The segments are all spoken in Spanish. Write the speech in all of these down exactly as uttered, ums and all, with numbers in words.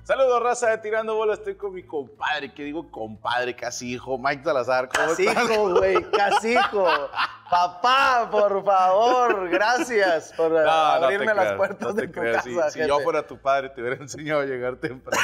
Saludos, raza de Tirando Bola. Estoy con mi compadre, que digo compadre, casi hijo, Mike Salazar. ¿Cómo casi estás? hijo, güey, casi hijo. Papá, por favor, gracias por No, abrirme no te las creas, puertas no de te tu creas. casa, Si, si yo fuera tu padre, te hubiera enseñado a llegar temprano.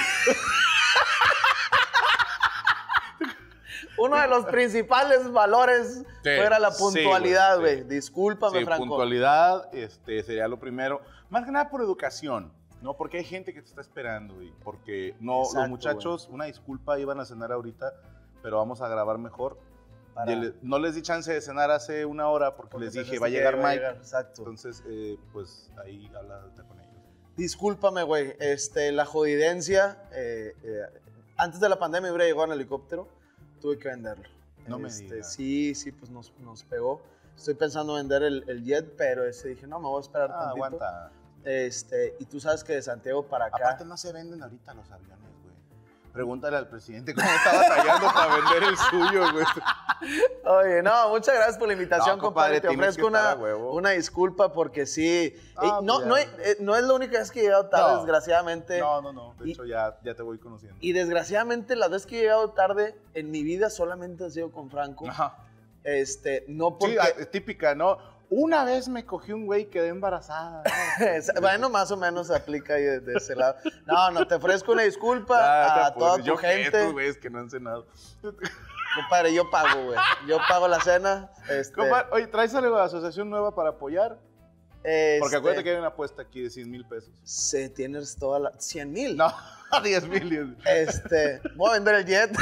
Uno de los principales valores Sí, fuera la puntualidad, sí, güey. güey, sí. Discúlpame, Sí, Franco. puntualidad este, sería lo primero. Más que nada por educación, ¿no? Porque hay gente que te está esperando, güey. Porque no, Exacto, los muchachos, una disculpa, iban a cenar ahorita, pero vamos a grabar mejor. Para- Y le- no les di chance de cenar hace una hora porque, Porque les dije, pensaste va a que llegar iba a Mike. llegar, exacto. Entonces, eh, pues ahí habla ahorita con ellos. Discúlpame, güey. Este, la jodidencia, eh, eh, antes de la pandemia hubiera llegado en helicóptero, tuve que venderlo. No me Este, digas. Sí, sí, pues nos, nos pegó. Estoy pensando vender el, el jet, pero ese dije, no, me voy a esperar Ah, tantito. aguanta. Este, y tú sabes que de Santiago para acá... Aparte no se venden ahorita los aviones, güey. Pregúntale al presidente cómo está batallando para vender el suyo, güey. Oye, no, muchas gracias por la invitación, No, compadre. compadre, Te tienes ofrezco que estar una, a huevo. una disculpa porque sí. Ah, Eh, no, pues no, ya. eh, no es la única vez que he llegado tarde, No. desgraciadamente. No, no, no. De Y- hecho, ya, ya te voy conociendo. Y desgraciadamente, las veces que he llegado tarde en mi vida solamente ha sido con Franco. Ajá. Este, no porque. Sí, ah, es típica, ¿no? Una vez me cogí un güey y quedé embarazada. ¿no? Bueno, más o menos se aplica ahí de, de ese lado. No, no, te ofrezco una disculpa Ah, a pues, toda tu yo qué, gente. estos güeyes que no han cenado. Compadre, yo pago, güey. Yo pago la cena. Este, Compa, oye, ¿traes algo de la asociación nueva para apoyar? este, Porque acuérdate que hay una apuesta aquí de cien mil pesos. Se tienes toda la. cien mil. No, diez mil. Este, voy a vender el jet.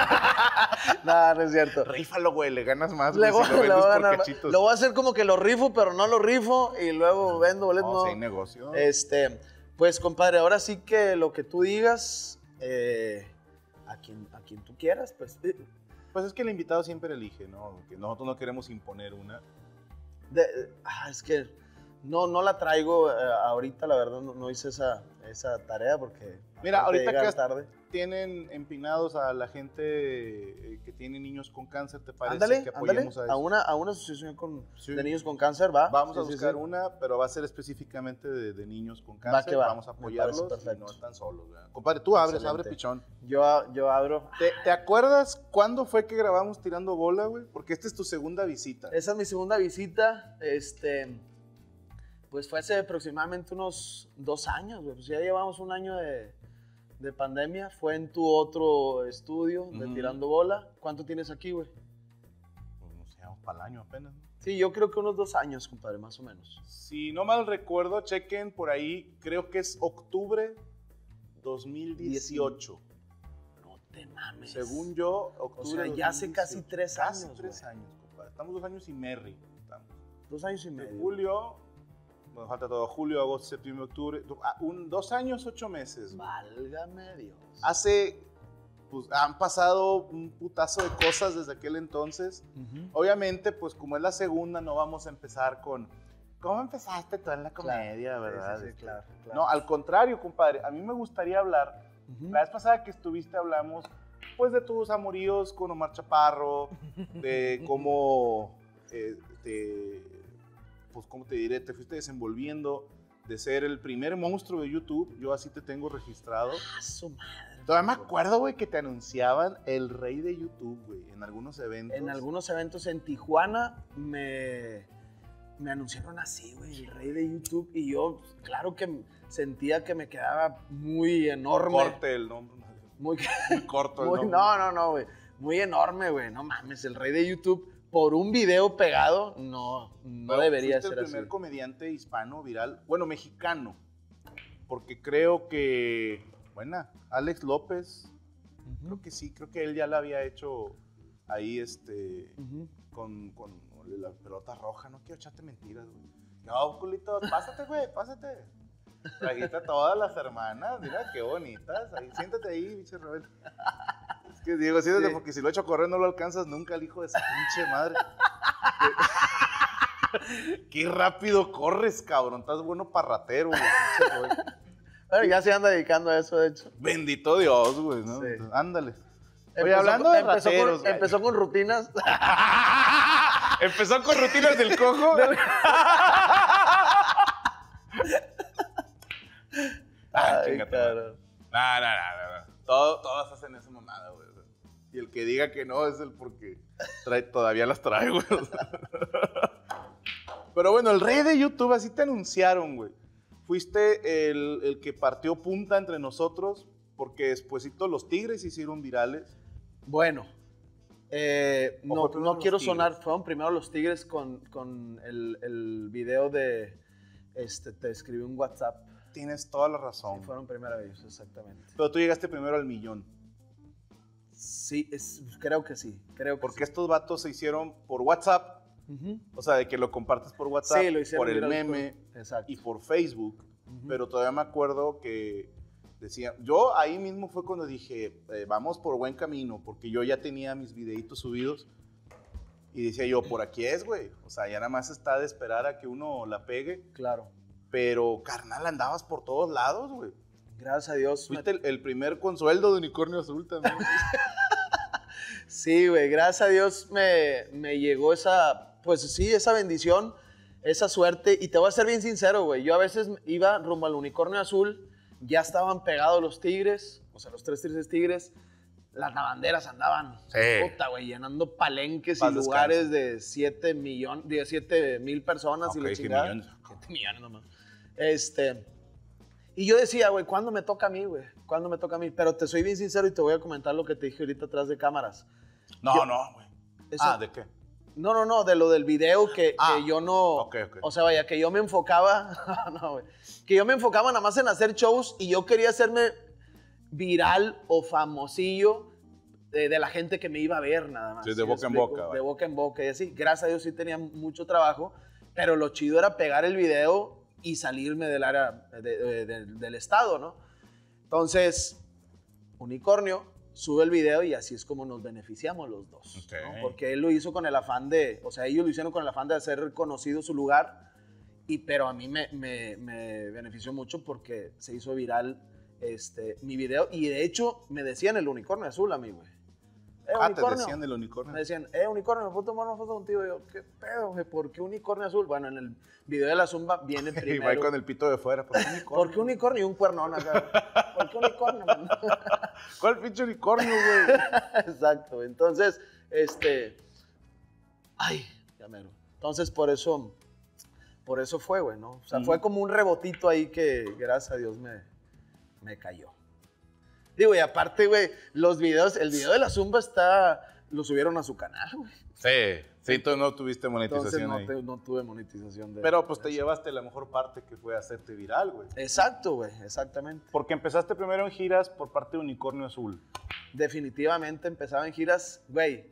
No, no es cierto. Rífalo, güey, le ganas más, Le güey, voy, si lo le voy a vendes por ganar más. cachitos. Lo voy a hacer como que lo rifo, pero no lo rifo y luego vendo boletos. No, No, si hay negocio. Este, pues, compadre, ahora sí que lo que tú digas, eh, a, quien, a quien tú quieras, pues. eh, Pues es que el invitado siempre elige, ¿no? Que nosotros no queremos imponer una. de- ah, es que no, no la traigo eh, ahorita, la verdad, no, no hice esa, esa tarea porque. Mira, aparte de ahorita llegar que tarde. tienen empinados a la gente eh, que tiene niños con cáncer, ¿te parece Ándale, que ándale. apoyemos a A, eso? una, a una asociación con, Sí. de niños con cáncer, va. Vamos a Sí, sí, buscar sí. una, pero va a ser específicamente de, de niños con Va cáncer. que va, Vamos a me parece apoyarlos y perfecto. no están solos. ¿verdad? Compadre, tú abres, Excelente. abre pichón. Yo, yo abro. ¿Te, te acuerdas cuándo fue que grabamos Tirando Bola, güey? Porque esta es tu segunda visita. Esa es mi segunda visita. Este, pues fue hace aproximadamente unos dos años, güey. Pues ya llevamos un año de, de pandemia. Fue en tu otro estudio de Ujú. Tirando Bola. ¿Cuánto tienes aquí, güey? Pues no sé, vamos para el año apenas. ¿no? Sí, yo creo que unos dos años, compadre, más o menos. Si no mal recuerdo, chequen por ahí, creo que es octubre dos mil dieciocho. No te mames. Según yo, octubre O sea, ya hace dos mil casi dieciocho. tres Casi años, tres güey. años, compadre. Estamos dos años y merry. Estamos. Dos años y De medio. julio, bueno, falta todo, julio, agosto, septiembre, octubre, do- ah, un, dos años, ocho meses. güey. Válgame Dios. Hace, pues han pasado un putazo de cosas desde aquel entonces. Ujú. Obviamente, pues como es la segunda, no vamos a empezar con, ¿cómo empezaste tú en la comedia, Claro, verdad? sí, sí, sí, Este, claro, claro. No, al contrario, compadre, a mí me gustaría hablar, Ujú. la vez pasada que estuviste hablamos, pues de tus amoríos con Omar Chaparro, de cómo, eh, te, pues cómo te diré, te fuiste desenvolviendo de ser el primer monstruo de YouTube, yo así te tengo registrado. Ah, su madre. Todavía me acuerdo, güey, que te anunciaban el rey de YouTube, güey, en algunos eventos. En algunos eventos en Tijuana me, me anunciaron así, güey, el rey de YouTube. Y yo, claro que sentía que me quedaba muy enorme. Corte el nombre, Muy, muy corto el muy- nombre. no, no, no, güey. Muy enorme, güey. No mames, el rey de YouTube por un video pegado, no, no Pero debería fuiste ser el así. primer comediante hispano viral, bueno, mexicano, porque creo que, bueno, Alex López, Ujú, creo que sí, creo que él ya la había hecho ahí, este, ujú. con, con la pelota roja, no quiero echarte mentiras, güey. No, culito, pásate, güey, pásate. Trajiste a todas las hermanas, mira qué bonitas, ahí, siéntate ahí, bicho Roberto. Es que Diego, siéntate, Sí. porque si lo echo a correr no lo alcanzas nunca, el hijo de esa pinche madre. Qué rápido corres, cabrón. Estás bueno parratero, güey. pinche Roberto. Bueno, ya se anda dedicando a eso, de hecho. Bendito Dios, güey, ¿no? Sí. Entonces, ándale. Oye, Empezó hablando con- de empezó rateros, con, güey. empezó con rutinas. Empezó con rutinas del cojo. Ay, Ay, chinga tu cara. madre. No, no, no, no. Todo, todas hacen esa mamada, güey. Y el que diga que no es el porque trae, todavía las trae, güey. Pero bueno, el rey de YouTube, así te anunciaron, güey. Fuiste el, el que partió punta entre nosotros, porque despuesito los tigres se hicieron virales. Bueno, eh, no, no quiero tigres? sonar, fueron primero los tigres con, con el, el video de, este, te escribí un WhatsApp. Tienes toda la razón. Sí, fueron primero ellos, exactamente. Pero tú llegaste primero al millón. Sí, es, creo que sí, creo que Porque sí. estos vatos se hicieron por WhatsApp. Uh-huh. O sea, de que lo compartes por WhatsApp, Sí, lo hicieron por el viral meme por- y por Facebook. Uh-huh. Pero todavía me acuerdo que decían, yo ahí mismo fue cuando dije, eh, vamos por buen camino, porque yo ya tenía mis videitos subidos y decía yo, por aquí es, güey. O sea, ya nada más está de esperar a que uno la pegue. Claro. Pero, carnal, andabas por todos lados, güey. Gracias a Dios. Fuiste me... el, el primer consueldo de Unicornio Azul también. Sí, güey, gracias a Dios me, me llegó esa, pues sí, esa bendición, esa suerte. Y te voy a ser bien sincero, güey. Yo a veces iba rumbo al Unicornio Azul, ya estaban pegados los tigres, o sea, los tres tristes tigres. Las lavanderas andaban, Sí. puta, güey, llenando palenques Paz y descanse. lugares de siete millones, de siete mil personas Ok, y la qué chingada. millones. siete millones nomás. Este, y yo decía, güey, ¿cuándo me toca a mí, güey? ¿Cuándo me toca a mí? Pero te soy bien sincero y te voy a comentar lo que te dije ahorita atrás de cámaras. No, Yo- no, güey. Eso- Ah, ¿de qué? No, no, no, de lo del video que, Ah, que yo no... ok, ok. O sea, vaya, que yo me enfocaba... no, güey. Que yo me enfocaba nada más en hacer shows y yo quería hacerme viral o famosillo de, de la gente que me iba a ver nada más. Sí, de ¿Sí me boca en explico? boca, De vaya. boca en boca y así. Gracias a Dios sí tenía mucho trabajo, pero lo chido era pegar el video y salirme del área de- de- de- del estado, ¿no? Entonces, Unicornio sube el video y así es como nos beneficiamos los dos, Ok. ¿no? Porque él lo hizo con el afán de, o sea, ellos lo hicieron con el afán de hacer reconocido su lugar, y, pero a mí me, me, me benefició mucho porque se hizo viral este, mi video, y de hecho me decían el Unicornio Azul a mí, güey. Eh, Ah, te Unicornio. decían del unicornio. Me decían, eh, Unicornio, ¿me puedo tomar una foto contigo? Y yo, ¿qué pedo, güey? ¿Por qué Unicornio Azul? Bueno, en el video de la Zumba viene Y va primero. con el pito de fuera. ¿Por qué unicornio? ¿Por qué unicornio y un cuernón acá? ¿Por qué unicornio, man? ¿Cuál pinche unicornio, güey? Exacto. Entonces, este... Ay, ya mero. Entonces, por eso... Por eso fue, güey, ¿no? O sea, Mm. fue como un rebotito ahí que, gracias a Dios, me, me cayó. Digo, y aparte, güey, los videos... El video de la Zumba está... Lo subieron a su canal, güey. Sí, sí, tú no tuviste Entonces, monetización no, ahí. te- no tuve monetización de... Pero pues de te eso. llevaste la mejor parte que fue hacerte viral, güey. Exacto, güey, exactamente. Porque empezaste primero en giras por parte de Unicornio Azul. Definitivamente empezaba en giras, güey.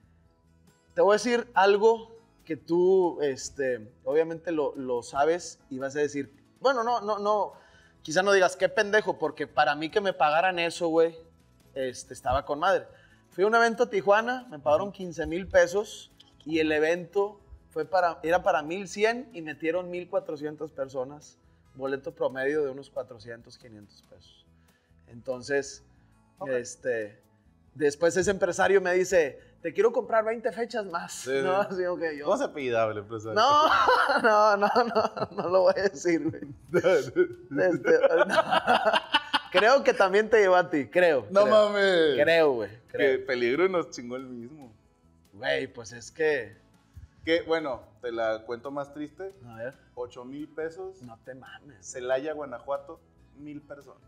Te voy a decir algo que tú, este, obviamente lo, lo sabes y vas a decir, bueno, no, no, no, quizá no digas qué pendejo, porque para mí que me pagaran eso, güey, este, estaba con madre. Fui a un evento a Tijuana, me pagaron quince mil pesos y el evento fue para, era para mil cien y metieron mil cuatrocientas personas, boleto promedio de unos cuatrocientos, quinientos pesos. Entonces, Ok. este, después ese empresario me dice, te quiero comprar veinte fechas más. Sí, no, sí. así como que yo... ¿Cómo se apellidaba el empresario? No, no, no, no, no lo voy a decir, güey. Este, no. Creo que también te llevó a ti, creo. No creo. mames. Creo, güey, Que creo. peligro nos chingó el mismo. Güey, pues es que... Que, bueno, te la cuento más triste. A ver, ocho mil pesos. no te mames. Celaya, Guanajuato, mil personas.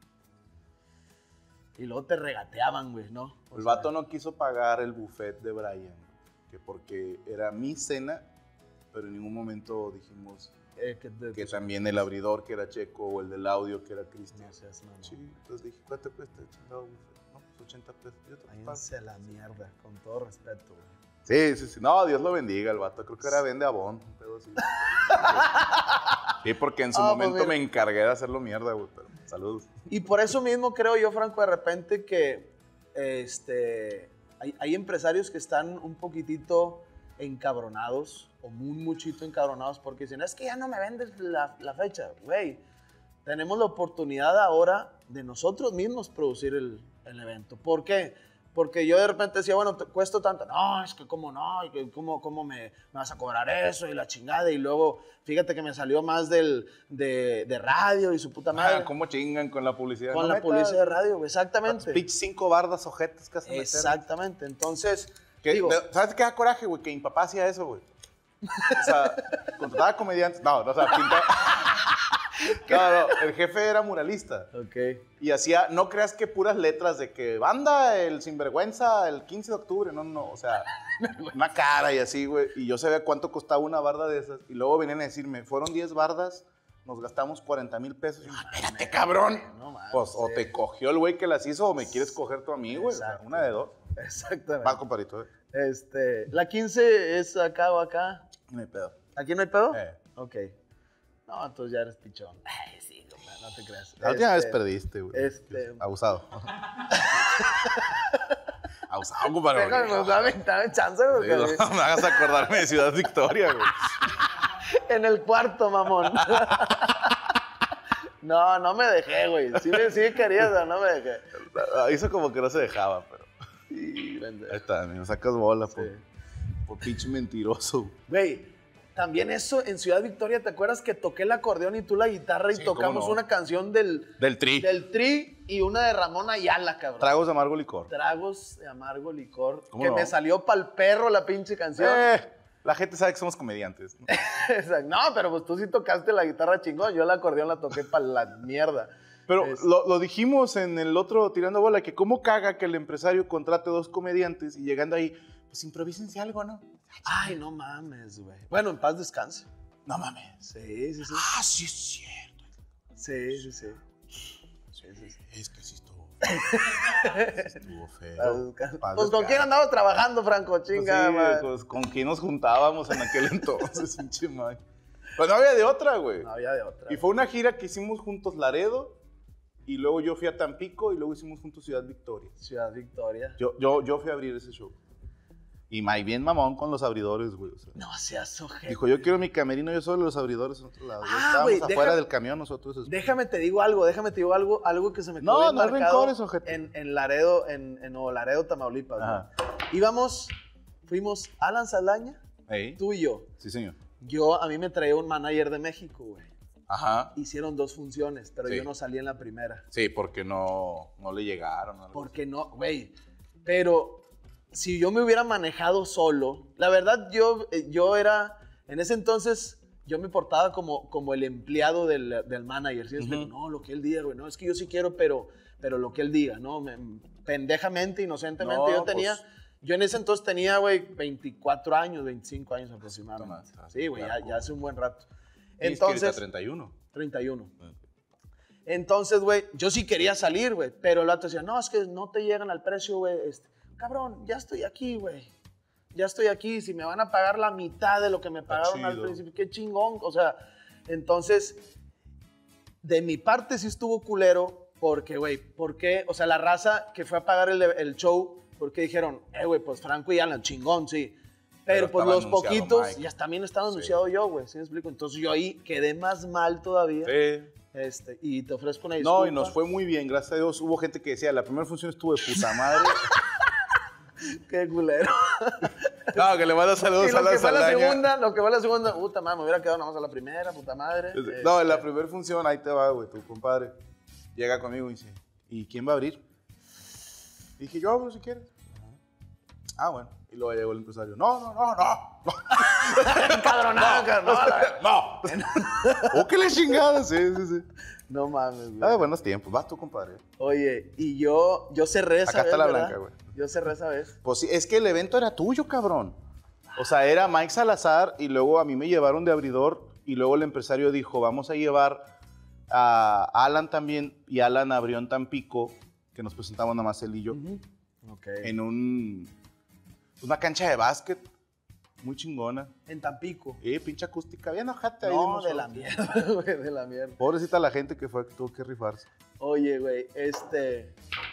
Y luego te regateaban, güey, ¿no? O El sea, vato no quiso pagar el buffet de Brian, que porque era mi cena, pero en ningún momento dijimos eh, que te- que también el abridor, que era Checo, o el del audio, que era Cristian. No seas mamón. Sí, entonces dije, ¿cuánto cuesta el chingado buffet? No, pues ochenta pesos. Yo te pago. Váyanse a la mierda, con todo respeto, güey. Sí, sí, sí. No, Dios lo bendiga, el vato. Creo que ahora vende Avon, un pedo así. Sí, porque en su Ah, pues momento mira. me encargué de hacerlo mierda, güey. Pero saludos. Y por eso mismo creo yo, Franco, de repente que este, hay, hay empresarios que están un poquitito encabronados o muy muchito encabronados porque dicen, es que ya no me vendes la, la fecha. Güey, tenemos la oportunidad ahora de nosotros mismos producir el, el evento. ¿Por qué? Porque yo de repente decía, bueno, te cuesto tanto. No, es que cómo no, y que cómo, cómo me, me vas a cobrar eso y la chingada. Y luego, fíjate que me salió más del, de, de radio y su puta madre. Ah, ¿cómo chingan con la publicidad? Con no la metas, publicidad de radio, güey, exactamente. Pitch cinco bardas ojetes que hacen Exactamente, entonces, que, digo, de, ¿sabes qué da coraje, güey? Que mi papá hacía eso, güey. O sea, contrataba comediantes. No, no, o sea, pintaba. No, no, el jefe era muralista. ok. Y hacía, no creas que puras letras de que banda, el sinvergüenza, el quince de octubre, no, no, o sea, una cara y así, güey. Y yo sabía cuánto costaba una barda de esas. Y luego venían a decirme, fueron diez bardas, nos gastamos cuarenta mil pesos. Y yo, espérate, cabrón. No mames, Pues o sí. te cogió el güey que las hizo o me quieres coger tú a mí, güey. O sea, Exacto. una de dos. Exactamente. Va, compadrito, eh. Este, la quince es acá o acá. No hay pedo. ¿Aquí no hay pedo? Eh. Ok. No, entonces ya eres pichón. Ay, sí, compadre, no te creas. La última vez Este, perdiste, güey. este- Abusado. Abusado, compadre. Déjame, pues, dame, dame chance, Sí, porque no me hagas acordarme de Ciudad Victoria, güey. en el cuarto, mamón. No, no me dejé, güey. Sí, me- sí quería, pero no me dejé. Hizo como que no se dejaba, pero. Sí, Ahí está, me sacas bola, Sí. por, por pinche mentiroso. Güey, también eso en Ciudad Victoria, ¿te acuerdas que toqué el acordeón y tú la guitarra y Sí, tocamos cómo no. una canción del, Del tri. del Tri y una de Ramón Ayala, cabrón? Tragos de amargo licor. Tragos de amargo licor. ¿Cómo Que no? me salió pa'l perro la pinche canción. Eh, la gente sabe que somos comediantes. ¿No? Exacto. No, pero pues tú sí tocaste la guitarra chingón. Yo el acordeón la toqué para la mierda. Pero Es- lo, lo dijimos en el otro Tirando Bola, que cómo caga que el empresario contrate dos comediantes y llegando ahí, pues improvísense algo, ¿no? Ay, no mames, güey. Bueno, en paz descanse. No mames. Sí, sí, sí. Ah, sí es cierto. Sí, sí, sí. Sí, sí, sí. Es que sí estuvo feo. Sí estuvo Paz feo. descanse. Paz Pues con descanse. quién andabas trabajando, Franco, Pues chinga, sí, madre. pues, ¿con quién nos juntábamos en aquel entonces, pinche madre? Pues no había de otra, güey. No había de otra. Y fue una gira que hicimos juntos Laredo, y luego yo fui a Tampico, y luego hicimos juntos Ciudad Victoria. Ciudad Victoria. Yo, yo, yo fui a abrir ese show. Y May bien mamón con los abridores, güey. O sea, No seas ojete. dijo, yo quiero mi camerino, yo solo los abridores en otro lado. Ah, Estábamos güey, afuera deja- del camión nosotros. Déjame te digo algo, déjame te digo algo, algo que se me quedó No, bien no hay marcado rencores, ojete. en, en Laredo, en, en Nuevo Laredo, Tamaulipas. Ajá. güey. Íbamos, fuimos Alan Saldaña, Ey, tú y yo. sí, señor. Yo, a mí me traía un manager de México, güey. Ajá. Hicieron dos funciones, pero Sí. yo no salí en la primera. Sí, porque no, no le llegaron. algo Porque no, güey. Pero si yo me hubiera manejado solo, la verdad yo, eh, yo era, en ese entonces, yo me portaba como, como el empleado del, del manager. ¿Sí? Ujú. No, lo que él diga, güey. No, es que yo sí quiero, pero, pero lo que él diga, ¿no? Me- pendejamente, inocentemente, No, yo tenía... pues- Yo en ese entonces tenía, güey, veinticuatro años, veinticinco años aproximadamente. Toma, Sí, güey, ya, claro. ya hace un buen rato. Entonces, Entonces, treinta y uno. treinta y uno. Entonces, güey, yo sí quería salir, güey, pero el vato decía, no, es que no te llegan al precio, güey. Este, cabrón, ya estoy aquí, güey. Ya estoy aquí. Si me van a pagar la mitad de lo que me pagaron al chido. principio, qué chingón. O sea, entonces, de mi parte sí estuvo culero porque, güey, ¿por qué? O sea, la raza que fue a pagar el, el show, porque dijeron, eh, güey, pues Franco y Alan, chingón, sí. Pero, Pero pues estaba los anunciado poquitos, Mike. ya también estaba Sí. anunciado yo, güey, ¿sí me explico? Entonces yo ahí quedé más mal todavía. Sí. Este, y te ofrezco una disculpa. No, y nos fue muy bien, gracias a Dios. Hubo gente que decía, la primera función estuvo de puta madre. Qué culero. No, que le manda saludos Y a lo la que fue la Saldaña. segunda, lo que fue la segunda, puta madre, me hubiera quedado nada más a la primera, puta madre. No, en la Este, primera función, ahí te va, güey, tu compadre. Llega conmigo y dice, ¿y quién va a abrir? Y dije, yo abro si quieres. Ah, bueno. Y luego llegó el empresario, no, no, no, no. Encabronado, cabrón. No, la- No. ¿O qué le chingada? Sí, sí, sí. no mames, güey. Ah, buenos tiempos. Vas tú, compadre. Oye, y yo, yo cerré esa Acá vez, está la ¿verdad? blanca, güey. Yo cerré esa vez. Pues sí, es que el evento era tuyo, cabrón. O sea, era Mike Salazar y luego a mí me llevaron de abridor y luego el empresario dijo, vamos a llevar a Alan también, y Alan abrió en Tampico, que nos presentamos nada más él y yo, Ujú. Ok. en un, una cancha de básquet muy chingona. En Tampico. Eh, pinche acústica, bien ojate ahí. No, de nosotros. la mierda, güey, de la mierda. Pobrecita la gente que fue, que tuvo que rifarse. Oye, güey, este...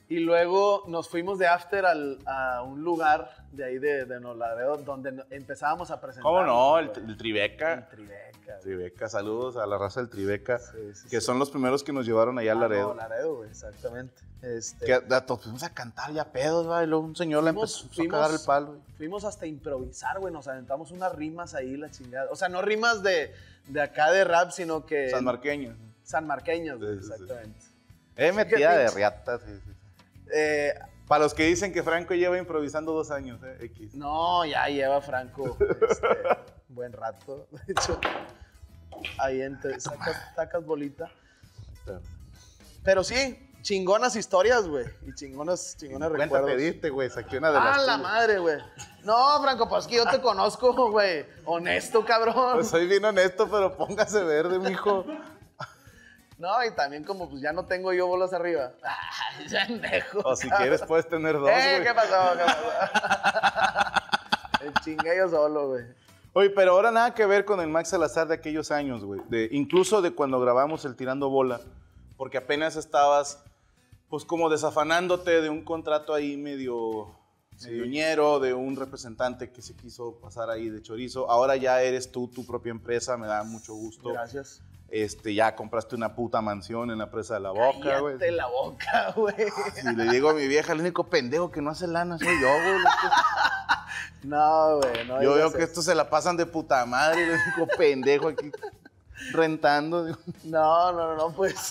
Y luego nos fuimos de after al, a un lugar de ahí de, de Nuevo Laredo donde no- empezábamos a presentar. ¿Cómo no? El, el Tribeca. El Tribeca. güey. Tribeca, saludos a la raza del Tribeca, Sí, sí, que sí. son los primeros que nos llevaron allá a Ah, Laredo. no, Laredo, güey, exactamente. Este, Que a todos fuimos a cantar ya pedos, ¿va? Y luego un señor le Fuimos- empezó fuimos- a cagar el palo. güey. Fuimos hasta a improvisar, güey. Nos aventamos unas rimas ahí, la chingada. O sea, no rimas de, de acá de rap, sino que. Sanmarqueño. Sanmarqueñas, güey, Sí, sí, sí. exactamente. Eh, metida Qué de pinche- riata, sí, sí. Eh, Para los que dicen que Franco lleva improvisando dos años, eh, X. no, ya lleva Franco este, buen rato. De hecho, ahí entre, sacas, sacas bolita. Pero sí, chingonas historias, güey. Y chingonas, chingonas Cuenta recuerdos. te diste, güey, saqué una de las Ah, la tuyas. madre, güey. No, Franco, pues que yo te conozco, güey. Honesto, cabrón. Pues soy bien honesto, pero póngase verde, mijo. No, y también como pues ya no tengo yo bolas arriba. Ay, pendejo. O si quieres puedes tener dos, Eh, güey. ¿qué pasó? ¿Qué pasó? El chingue yo solo, güey. Oye, pero ahora nada que ver con el Max Salazar de aquellos años, güey. De, incluso de cuando grabamos el Tirando Bola, porque apenas estabas, pues como desafanándote de un contrato ahí medio, medio ñero, de un representante que se quiso pasar ahí de chorizo. Ahora ya eres tú, tu propia empresa, me da mucho gusto. Gracias. Este, ya compraste una puta mansión en la presa de la Boca, güey. Cállate la boca, güey. Si le digo a mi vieja, el único pendejo que no hace lana soy yo, güey. No, güey, no Yo veo digas que eso. estos se la pasan de puta madre, el único pendejo aquí rentando. digo. No, no, no, no, pues.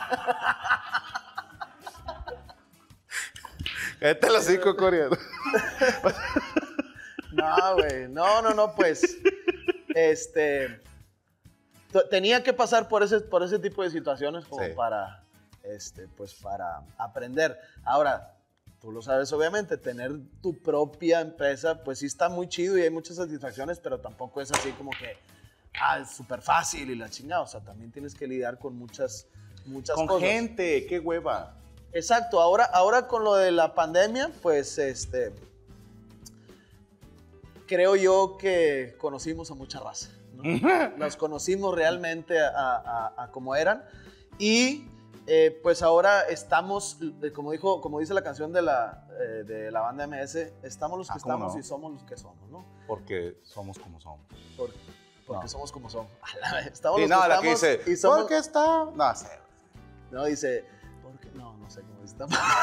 Cállate el hocico, coreano. No, güey. No, no, no, pues. Este. t- Tenía que pasar por ese, por ese tipo de situaciones como Sí. para. Este, pues para aprender. Ahora, tú lo sabes, obviamente, tener tu propia empresa, pues sí está muy chido y hay muchas satisfacciones, pero tampoco es así como que. Ah, es súper fácil y la chingada. O sea, también tienes que lidiar con muchas, muchas Con cosas. gente, qué hueva. Exacto, ahora, ahora con lo de la pandemia, pues este, creo yo que conocimos a mucha raza, ¿no? Los conocimos realmente a, a- a como eran y eh, pues ahora estamos, eh, como, dijo, como dice la canción de la, eh, de la banda M S, estamos los que Ah, ¿cómo estamos no? y somos los que somos, ¿no? Porque somos como somos. Por- porque No. somos como somos. A la vez, Estamos Sí, los no, que la que estamos dice, y somos... ¿por qué está? No sé. No, dice, porque no, no sé cómo dice.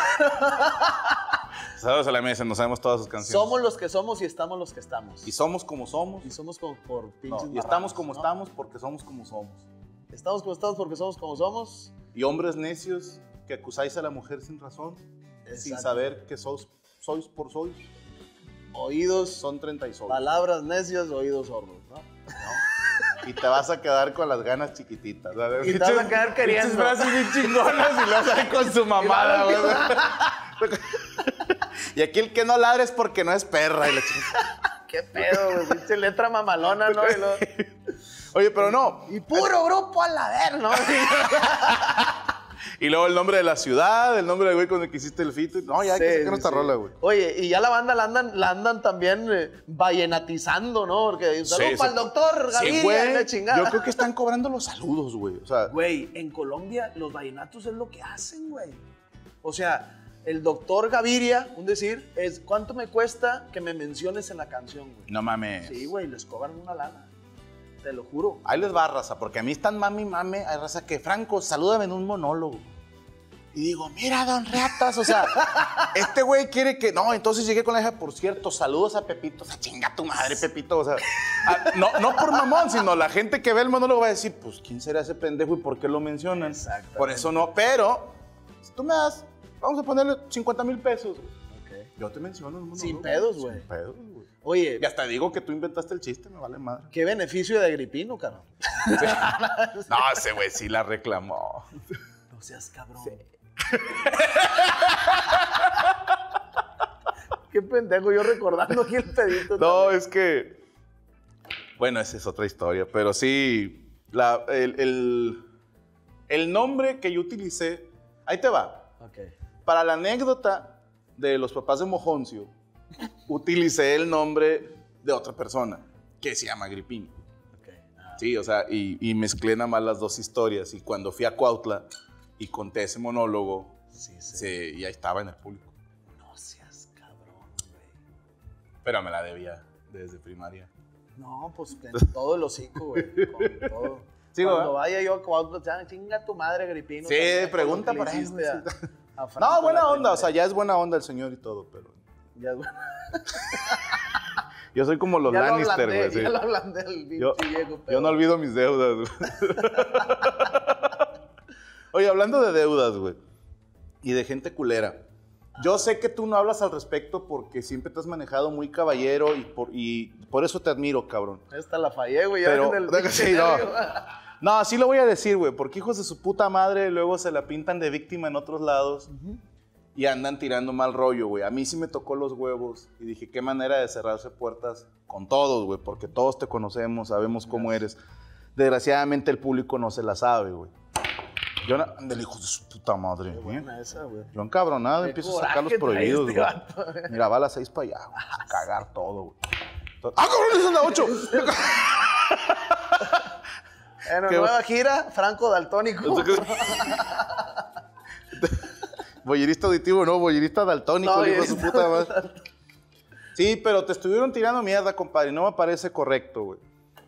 Saludos a la M S, no sabemos todas sus canciones. Somos los que somos y estamos los que estamos. Y somos como somos. Y somos como por No, pinches y estamos marranos, como ¿no? estamos porque somos como somos. Estamos como estamos porque somos como somos. Y hombres necios que acusáis a la mujer sin razón, sin Exacto. saber que sois, sois por sois, Oídos, son treinta y sois. palabras necias, oídos sordos, ¿no? Y te vas a quedar con las ganas chiquititas. ¿sabes? Y te vas a quedar queriendo. Pinches frases bien chingonas y las sale con su mamada, Y güey. Y aquí el que no ladra es porque no es perra. Y la chingada. Qué pedo, güey. Pinche letra mamalona, ¿no? Y, luego- Oye, pero no. y puro grupo a la ver, ¿no? Y luego el nombre de la ciudad, el nombre del güey con el que hiciste el fito. No, ya hay que Sí, sacar sí, esta sí. rola, güey. Oye, y ya la banda la andan, la andan también eh, vallenatizando, ¿no? Porque saludos Sí, para sí. el doctor Gaviria, Sí, güey. la chingada. Yo creo que están cobrando los saludos, güey. O sea, Güey, en Colombia los vallenatos es lo que hacen, güey. O sea, el doctor Gaviria, un decir, es ¿cuánto me cuesta que me menciones en la canción, güey? no mames. Sí, güey, les cobran una lana. Te lo juro. Ahí les va, raza, porque a mí están mami, mame. Hay raza que, Franco, salúdame en un monólogo. Y digo, mira, don Reatas, o sea, este güey quiere que... No, entonces llegué con la hija, por cierto, saludos a Pepito. O sea, chinga tu madre, Pepito. O sea, a- no, no por mamón, sino la gente que ve el monólogo va a decir, pues, ¿quién será ese pendejo y por qué lo mencionan? Exactamente. Por eso no, pero, si tú me das, vamos a ponerle cincuenta mil pesos. güey. Ok. Yo te menciono en un monólogo. Sin pedos, güey. Sin pedos, güey. Oye, Y hasta digo que tú inventaste el chiste, me vale madre. qué beneficio de Agripino, cabrón. No, ese güey sí la reclamó. No seas cabrón. Qué pendejo, yo recordando aquí el pedito. No, también. es que... Bueno, esa es otra historia, pero sí, la- el, el- el nombre que yo utilicé, ahí te va. Ok. Para la anécdota de los papás de Mojoncio, utilicé el nombre de otra persona, que se llama Agripino. Ok. Ah, Sí, o sea, y, y mezclé nada más las dos historias. Y cuando fui a Cuautla y conté ese monólogo, Sí, sí. Sí, y ahí estaba en el público. No seas cabrón, güey. Pero me la debía desde primaria. No, pues en todo el hocico, güey. Con todo. Sí, Cuando ¿verdad? vaya yo a Cuautla, chinga tu madre, Agripino. Sí, también, pregunta por lo para que le él. hiciste a- a Franco No, en buena la onda, o sea, primaria. ya es buena onda el señor y todo, pero... Ya, güey. Yo soy como los Ya lo Lannister, ablandé, güey. Sí. ya lo ablandé el Yo, pinche viejo, yo pero- no olvido mis deudas, güey. Oye, hablando de deudas, güey, y de gente culera, yo sé que tú no hablas al respecto porque siempre te has manejado muy caballero y por, y por eso te admiro, cabrón. Esta la fallé, güey. Ya Pero- en el sí, pinche no. nervio. No, sí lo voy a decir, güey, porque hijos de su puta madre luego se la pintan de víctima en otros lados y andan tirando mal rollo, güey. A mí sí me tocó los huevos y dije, qué manera de cerrarse puertas con todos, güey, porque todos te conocemos, sabemos cómo eres. Desgraciadamente el público no se la sabe, güey. Yo, no- del hijo de su puta madre, Qué güey. buena esa, güey. Yo encabronado Qué empiezo a sacar los coraje trae prohibidos, este güey. vato, güey. Mira, va a las seis para allá, güey. A cagar todo, güey. ¡Ah, cabrón, es a las ocho! En la Qué nueva gira, Franco Daltónico. Boyerista auditivo, no, boyerista daltónico, No, el hijo de su boyerista puta madre. Sí, pero te estuvieron tirando mierda, compadre, y no me parece correcto, güey.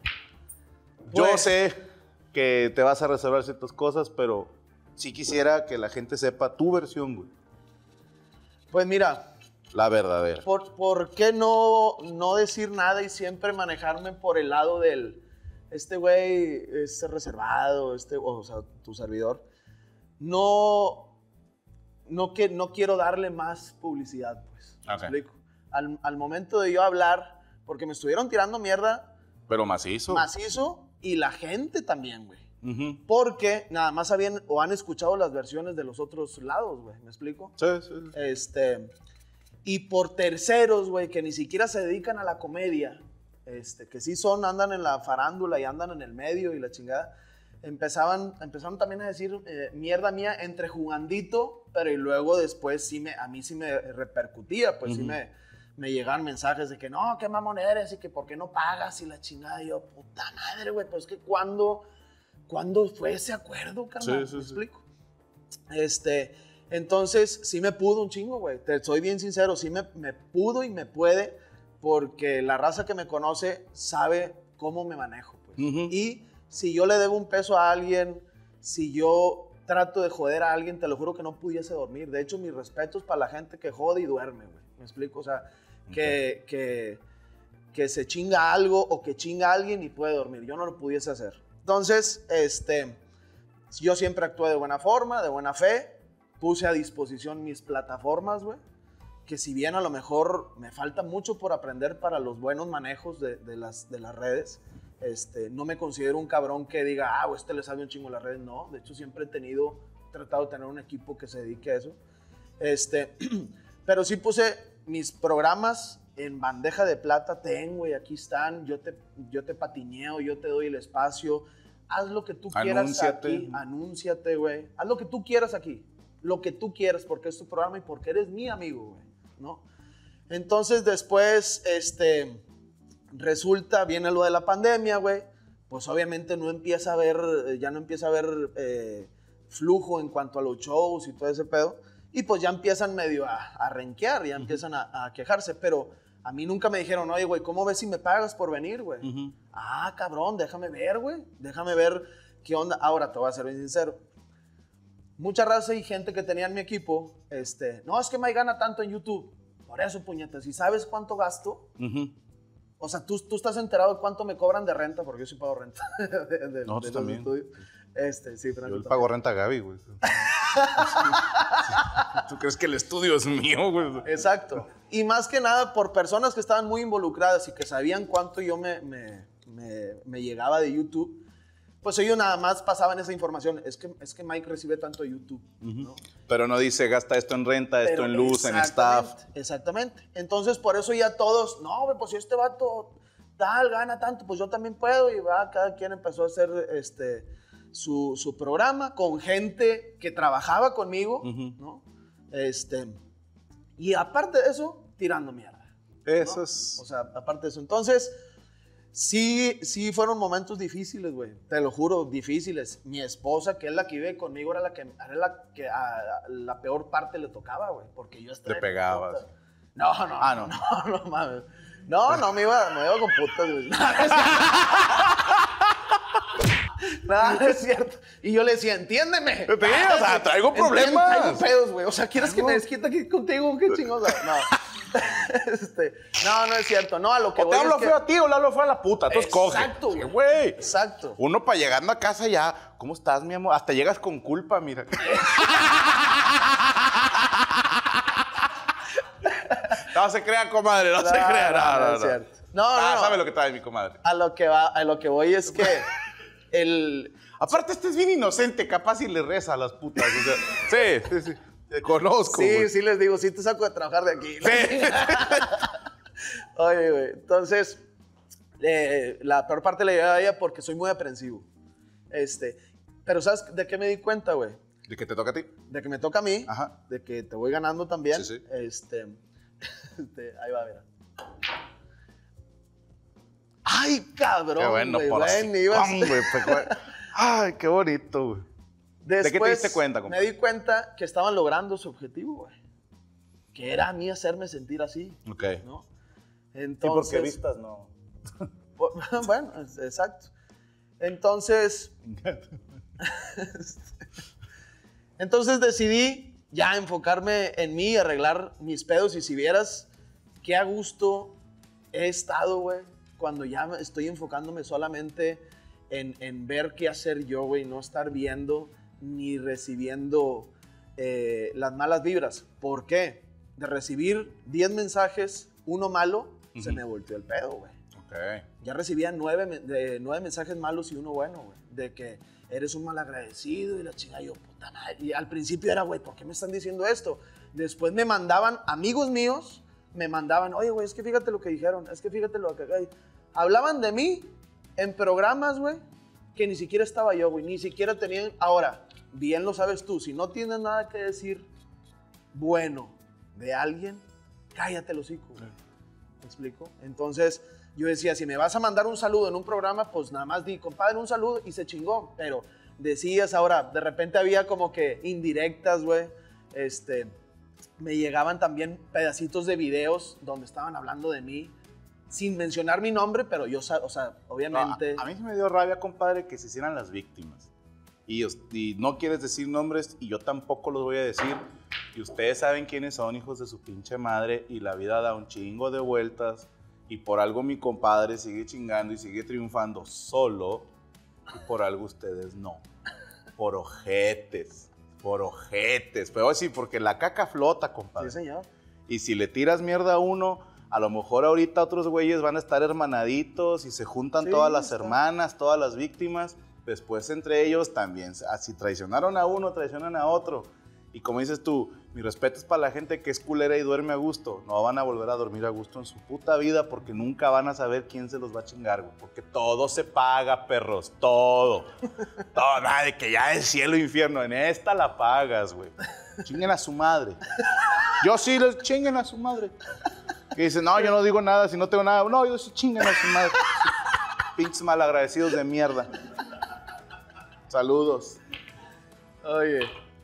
Yo Pues- sé que te vas a reservar ciertas cosas, pero sí quisiera que la gente sepa tu versión, güey. Pues mira, La verdadera. ¿por, por qué no, no decir nada y siempre manejarme por el lado del... Este güey es reservado, este, o sea, tu servidor. No, no, que, no quiero darle más publicidad, pues. ¿Me Ok. explico? Al, al momento de yo hablar, porque me estuvieron tirando mierda Pero macizo. macizo y la gente también, güey. Ujú. Porque nada más habían o han escuchado las versiones de los otros lados, güey. ¿Me explico? Sí, sí, sí. Este, y por terceros, güey, que ni siquiera se dedican a la comedia, este, que sí son, andan en la farándula y andan en el medio y la chingada, empezaban, empezaron también a decir eh, mierda mía entre jugandito, pero y luego después sí me, a mí sí me repercutía, pues sí Ujú. me, me llegaban mensajes de que no, qué mamón eres y que por qué no pagas y la chingada. Y yo, puta madre, güey, pues que cuando, ¿cuándo fue ese acuerdo, carnal? Sí, sí, ¿Me sí. explico? Este, entonces sí me pudo un chingo, güey. Te soy bien sincero, sí me, me pudo y me puede porque la raza que me conoce sabe cómo me manejo, pues. Ujú. Y si yo le debo un peso a alguien, si yo trato de joder a alguien, te lo juro que no pudiese dormir. De hecho, mis respetos para la gente que jode y duerme, güey. ¿Me explico? O sea, que, que, que se chinga algo o que chinga a alguien y puede dormir. Yo no lo pudiese hacer. Entonces, este, yo siempre actué de buena forma, de buena fe. Puse a disposición mis plataformas, güey. Que si bien a lo mejor me falta mucho por aprender para los buenos manejos de, de, las, de las redes, este, no me considero un cabrón que diga, ah, este le sabe un chingo las redes. No, de hecho siempre he tenido, he tratado de tener un equipo que se dedique a eso. Este, pero sí puse mis programas en bandeja de plata. Ten, güey, aquí están, yo te, yo te patiñeo, yo te doy el espacio. Haz lo que tú quieras Anúnciate. aquí, anúnciate, güey. Haz lo que tú quieras aquí, lo que tú quieras, porque es tu programa y porque eres mi amigo, güey, ¿no? Entonces después, este, resulta, viene lo de la pandemia, güey, pues obviamente no empieza a haber, eh, ya no empieza a haber eh, flujo en cuanto a los shows y todo ese pedo, y pues ya empiezan medio a, a renquear, ya empiezan a, a quejarse, pero a mí nunca me dijeron, oye, güey, ¿cómo ves si me pagas por venir, güey? Ujú. Ah, cabrón, déjame ver, güey, déjame ver qué onda. Ahora te voy a ser bien sincero. Mucha raza y gente que tenía en mi equipo, este, no, es que Mike gana tanto en YouTube. Por eso, puñetas, ¿y sabes cuánto gasto? Ujú. O sea, ¿tú, tú estás enterado de cuánto me cobran de renta, porque yo sí pago renta. de, de- Nosotros de los también. estudios. Este, sí, Franco Yo le también. pago renta a Gaby, güey. ¿Tú crees que el estudio es mío, güey? Exacto. Y más que nada por personas que estaban muy involucradas y que sabían cuánto yo me, me, me, me llegaba de YouTube, pues ellos nada más pasaban esa información. Es que, es que Mike recibe tanto de YouTube, ¿no? Pero no dice, gasta esto en renta, esto Pero en luz, en exactamente, staff. Exactamente. Entonces, por eso ya todos, no, güey, pues si este vato tal, gana tanto, pues yo también puedo. Y va, cada quien empezó a hacer este, su, su programa con gente que trabajaba conmigo, Ujú. ¿no? Este, y aparte de eso, tirando mierda. Eso ¿no? es... O sea, aparte de eso. Entonces, Sí, sí fueron momentos difíciles, güey. Te lo juro, difíciles. Mi esposa, que es la que vive conmigo, era la que, era la, que a, la peor parte le tocaba, güey. Porque yo estaba... Te pegabas. No, no, ah, no, no, no, no, mames. No, no, me iba, me iba con putas, güey. No, no es cierto. Y yo le decía, entiéndeme. Sí, o sea, traigo problemas. Traigo pedos, güey. O sea, ¿quieres que me desquite aquí contigo? ¿Qué chingosa? No. Este, no, no es cierto. No, a lo que o voy te hablo es que... feo a ti o le hablo feo a la puta. Tú escoge. Exacto, güey. Sí, güey. Exacto. Uno para llegando a casa ya, ¿cómo estás, mi amor? Hasta llegas con culpa, mira. No se crea, comadre, no, no se crea. No, no, no. Es cierto. No, ah, no. sabe lo que trae mi comadre. A lo que va, a lo que voy es que el... Aparte, este es bien inocente, capaz y le reza a las putas. O sea, sí, sí, sí. Te conozco, Sí, güey. sí les digo, sí te saco de trabajar de aquí. Sí. Oye, güey, entonces, eh, la peor parte la llevé a ella porque soy muy aprensivo. Este, pero ¿sabes de qué me di cuenta, güey? ¿De que te toca a ti? De que me toca a mí, Ajá. de que te voy ganando también. Sí, sí. Este, este, ahí va, mira. Ay, cabrón, Qué bueno, güey, por así. güey, ibas- güey, pues, güey. Ay, qué bonito, güey. Después, ¿De qué te diste cuenta, compadre? me di cuenta que estaban logrando su objetivo, güey. Que era a mí hacerme sentir así, Ok. ¿no? ¿Y Entonces, porque vistas no? bueno, es- exacto. Entonces, entonces decidí ya enfocarme en mí y arreglar mis pedos. Y si vieras qué a gusto he estado, güey, cuando ya me- estoy enfocándome solamente en, en ver qué hacer yo, güey, no estar viendo ni recibiendo eh, las malas vibras. ¿Por qué? De recibir diez mensajes, uno malo, uh-huh. se me volteó el pedo, güey. Okay. Ya recibía nueve, de, nueve mensajes malos y uno bueno, güey. De que eres un malagradecido y la chingada. Yo, puta madre. Y al principio era, güey, ¿por qué me están diciendo esto? Después me mandaban, amigos míos, me mandaban, oye, güey, es que fíjate lo que dijeron, es que fíjate lo que... Hablaban de mí en programas, güey, que ni siquiera estaba yo, güey. Ni siquiera tenían... Ahora, bien lo sabes tú, si no tienes nada que decir bueno de alguien, cállate el hocico, güey. ¿Me explico? Entonces... Yo decía, si me vas a mandar un saludo en un programa, pues nada más di, compadre, un saludo y se chingó. Pero decías ahora, de repente había como que indirectas, güey. Este, me llegaban también pedacitos de videos donde estaban hablando de mí, sin mencionar mi nombre, pero yo, o sea, obviamente... No, a, a mí se me dio rabia, compadre, que se hicieran las víctimas. Y, y no quieres decir nombres y yo tampoco los voy a decir. Y ustedes saben quiénes son, hijos de su pinche madre, y la vida da un chingo de vueltas. Y por algo mi compadre sigue chingando y sigue triunfando solo. Y por algo ustedes no. Por ojetes. Por ojetes. Pero sí, porque la caca flota, compadre. Sí, señor. Y si le tiras mierda a uno, a lo mejor ahorita otros güeyes van a estar hermanaditos y se juntan Sí, todas las está. hermanas, todas las víctimas. Después entre ellos también. Si traicionaron a uno, traicionan a otro. Y como dices tú, mi respeto es para la gente que es culera y duerme a gusto. No van a volver a dormir a gusto en su puta vida porque nunca van a saber quién se los va a chingar, güey. Porque todo se paga, perros. Todo. Todo. Nada de que ya es cielo e infierno. En esta la pagas, güey. Chinguen a su madre. Yo sí les chinguen a su madre. Que dicen, no, yo no digo nada si no tengo nada. No, yo sí chinguen a su madre. Pinches malagradecidos de mierda. Saludos. Oye.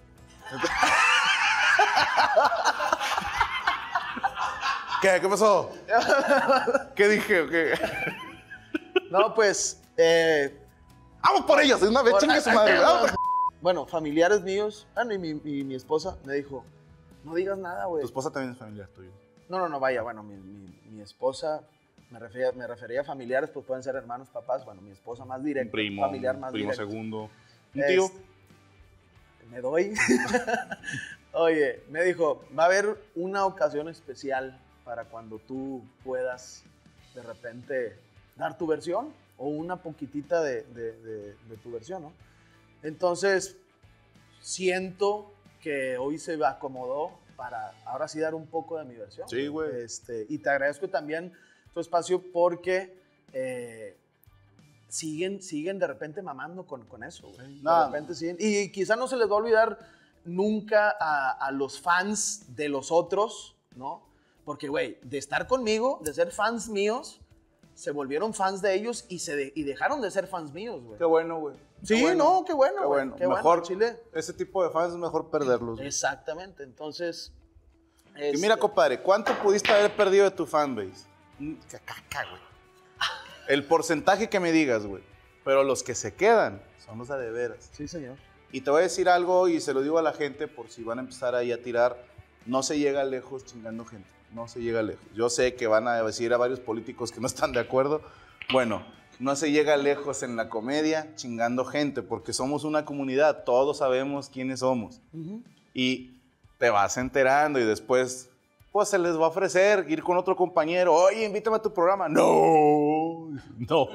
¿Qué? ¿Qué pasó? ¿Qué dije? ¿Qué? No, pues... Eh, ¡Vamos por ellos! De una vez, por- chingue su madre. ¡Vamos! Bueno, familiares míos, bueno, y mi, mi, mi esposa me dijo, no digas nada, güey. Tu esposa también es familiar tuyo. No, no, no, vaya, bueno, mi, mi, mi esposa, me refería, me refería a familiares, pues pueden ser hermanos, papás, bueno, mi esposa más directa, Un primo, familiar más un primo directo. segundo. Un tío. Es- me doy. Oye, me dijo, va a haber una ocasión especial para cuando tú puedas de repente dar tu versión o una poquitita de, de, de, de tu versión, ¿no? Entonces, siento que hoy se acomodó para ahora sí dar un poco de mi versión. Sí, güey. Este, y te agradezco también tu espacio porque eh, siguen, siguen de repente mamando con, con eso. Güey. Sí, de nada. repente siguen. Y quizá no se les va a olvidar nunca a, a los fans de los otros, ¿no? Porque, güey, de estar conmigo, de ser fans míos, se volvieron fans de ellos y, se de, y dejaron de ser fans míos, güey. Qué bueno, güey. Sí, bueno. no, qué bueno, Qué güey. bueno. Qué Mejor, bueno, Chile. Ese tipo de fans es mejor perderlos. Güey. Exactamente, entonces... Y este... mira, compadre, ¿cuánto pudiste haber perdido de tu fanbase? ¡Qué caca, güey! El porcentaje que me digas, güey. Pero los que se quedan son los de veras. Sí, señor. Y te voy a decir algo y se lo digo a la gente por si van a empezar ahí a tirar. No se llega lejos chingando gente. No se llega lejos. Yo sé que van a decir a varios políticos que no están de acuerdo. Bueno, no se llega lejos en la comedia chingando gente porque somos una comunidad. Todos sabemos quiénes somos. Uh-huh. Y te vas enterando y después... pues se les va a ofrecer ir con otro compañero. Oye, invítame a tu programa. No, no,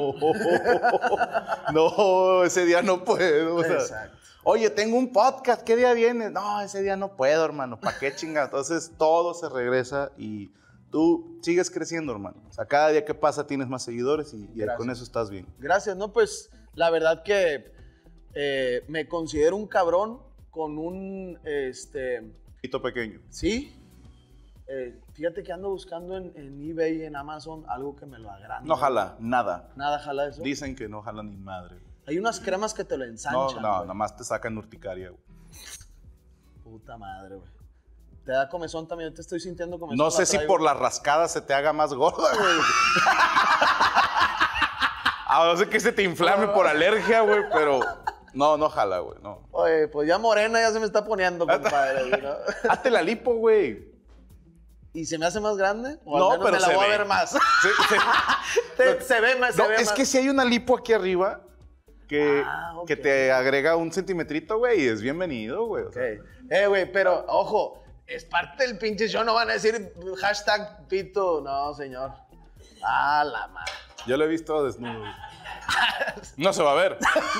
no, ese día no puedo. O sea, exacto. Oye, tengo un podcast, ¿qué día vienes? No, ese día no puedo, hermano. ¿Para qué chingas? Entonces todo se regresa y tú sigues creciendo, hermano. O sea, cada día que pasa tienes más seguidores y, y con eso estás bien. Gracias, no, pues la verdad que eh, me considero un cabrón con un, este... Pito pequeño. Sí. Eh, fíjate que ando buscando en, en eBay y en Amazon algo que me lo agrande. No jala, nada. Nada jala eso. Dicen que no jala ni madre. Hay unas cremas que te lo ensanchan. No, no, nada más te sacan urticaria, güey. Puta madre, güey. ¿Te da comezón también? Te estoy sintiendo comezón. No sé si por las rascadas se te haga más gorda, güey. Ah, no sé que se te inflame por alergia, güey, pero... No, no jala, güey, no. Oye, pues ya morena ya se me está poniendo, compadre. ¿No? Hazte la lipo, güey. ¿Y se me hace más grande? ¿O no, al menos pero me la se voy ve. a ver más? Se, se, Te, se ve más, no, se ve es más. que si hay una lipo aquí arriba que, ah, okay. que te agrega un centimetrito, güey, y es bienvenido, güey. O sea. Okay. Eh, güey, pero, ojo, es parte del pinche show, no van a decir hashtag pito. No, señor. Ah, la madre. Yo lo he visto desnudo. No se va a ver.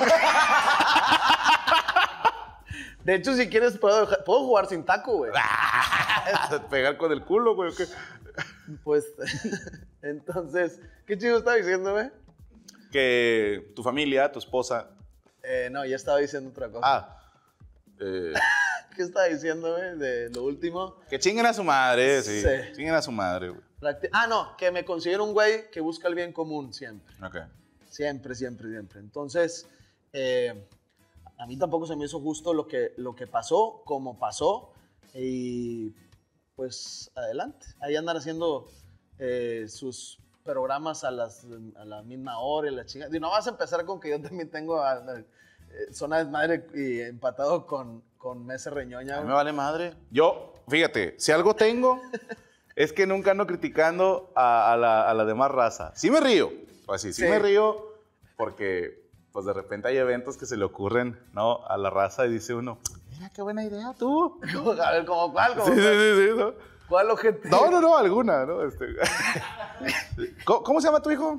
De hecho, si quieres, puedo, puedo jugar sin taco, güey. Pegar con el culo, güey, ¿o qué? Pues, entonces, ¿qué chido está diciendo, güey? Que tu familia, tu esposa... Eh, no, ya estaba diciendo otra cosa. Ah. Eh, ¿Qué estaba diciendo, güey, de lo último? que chinguen a su madre, sí. Sí. Chinguen a su madre, güey. Ah, no, que me considero un güey que busca el bien común siempre. Ok. Siempre, siempre, siempre. Entonces, eh, a mí tampoco se me hizo justo lo que, lo que pasó, como pasó. Y pues, adelante. Ahí andan haciendo eh, sus programas a, las, a la misma hora y la chingada. Y no vas a empezar con que yo también tengo a, a, eh, Zona Desmadre y empatado con, con Mesa Reñoña. A mí me vale madre. Yo, fíjate, si algo tengo, es que nunca ando criticando a, a, la, a la demás raza. Sí me río. Pues sí, sí, sí me río porque pues de repente hay eventos que se le ocurren, ¿no? A la raza y dice uno, mira qué buena idea tú. A ver, ¿cómo cuál? ¿Cómo sí, cuál? sí, sí, sí, ¿no? ¿Cuál objetivo? No, no, no, alguna, ¿no? Este... ¿Cómo, ¿Cómo se llama tu hijo?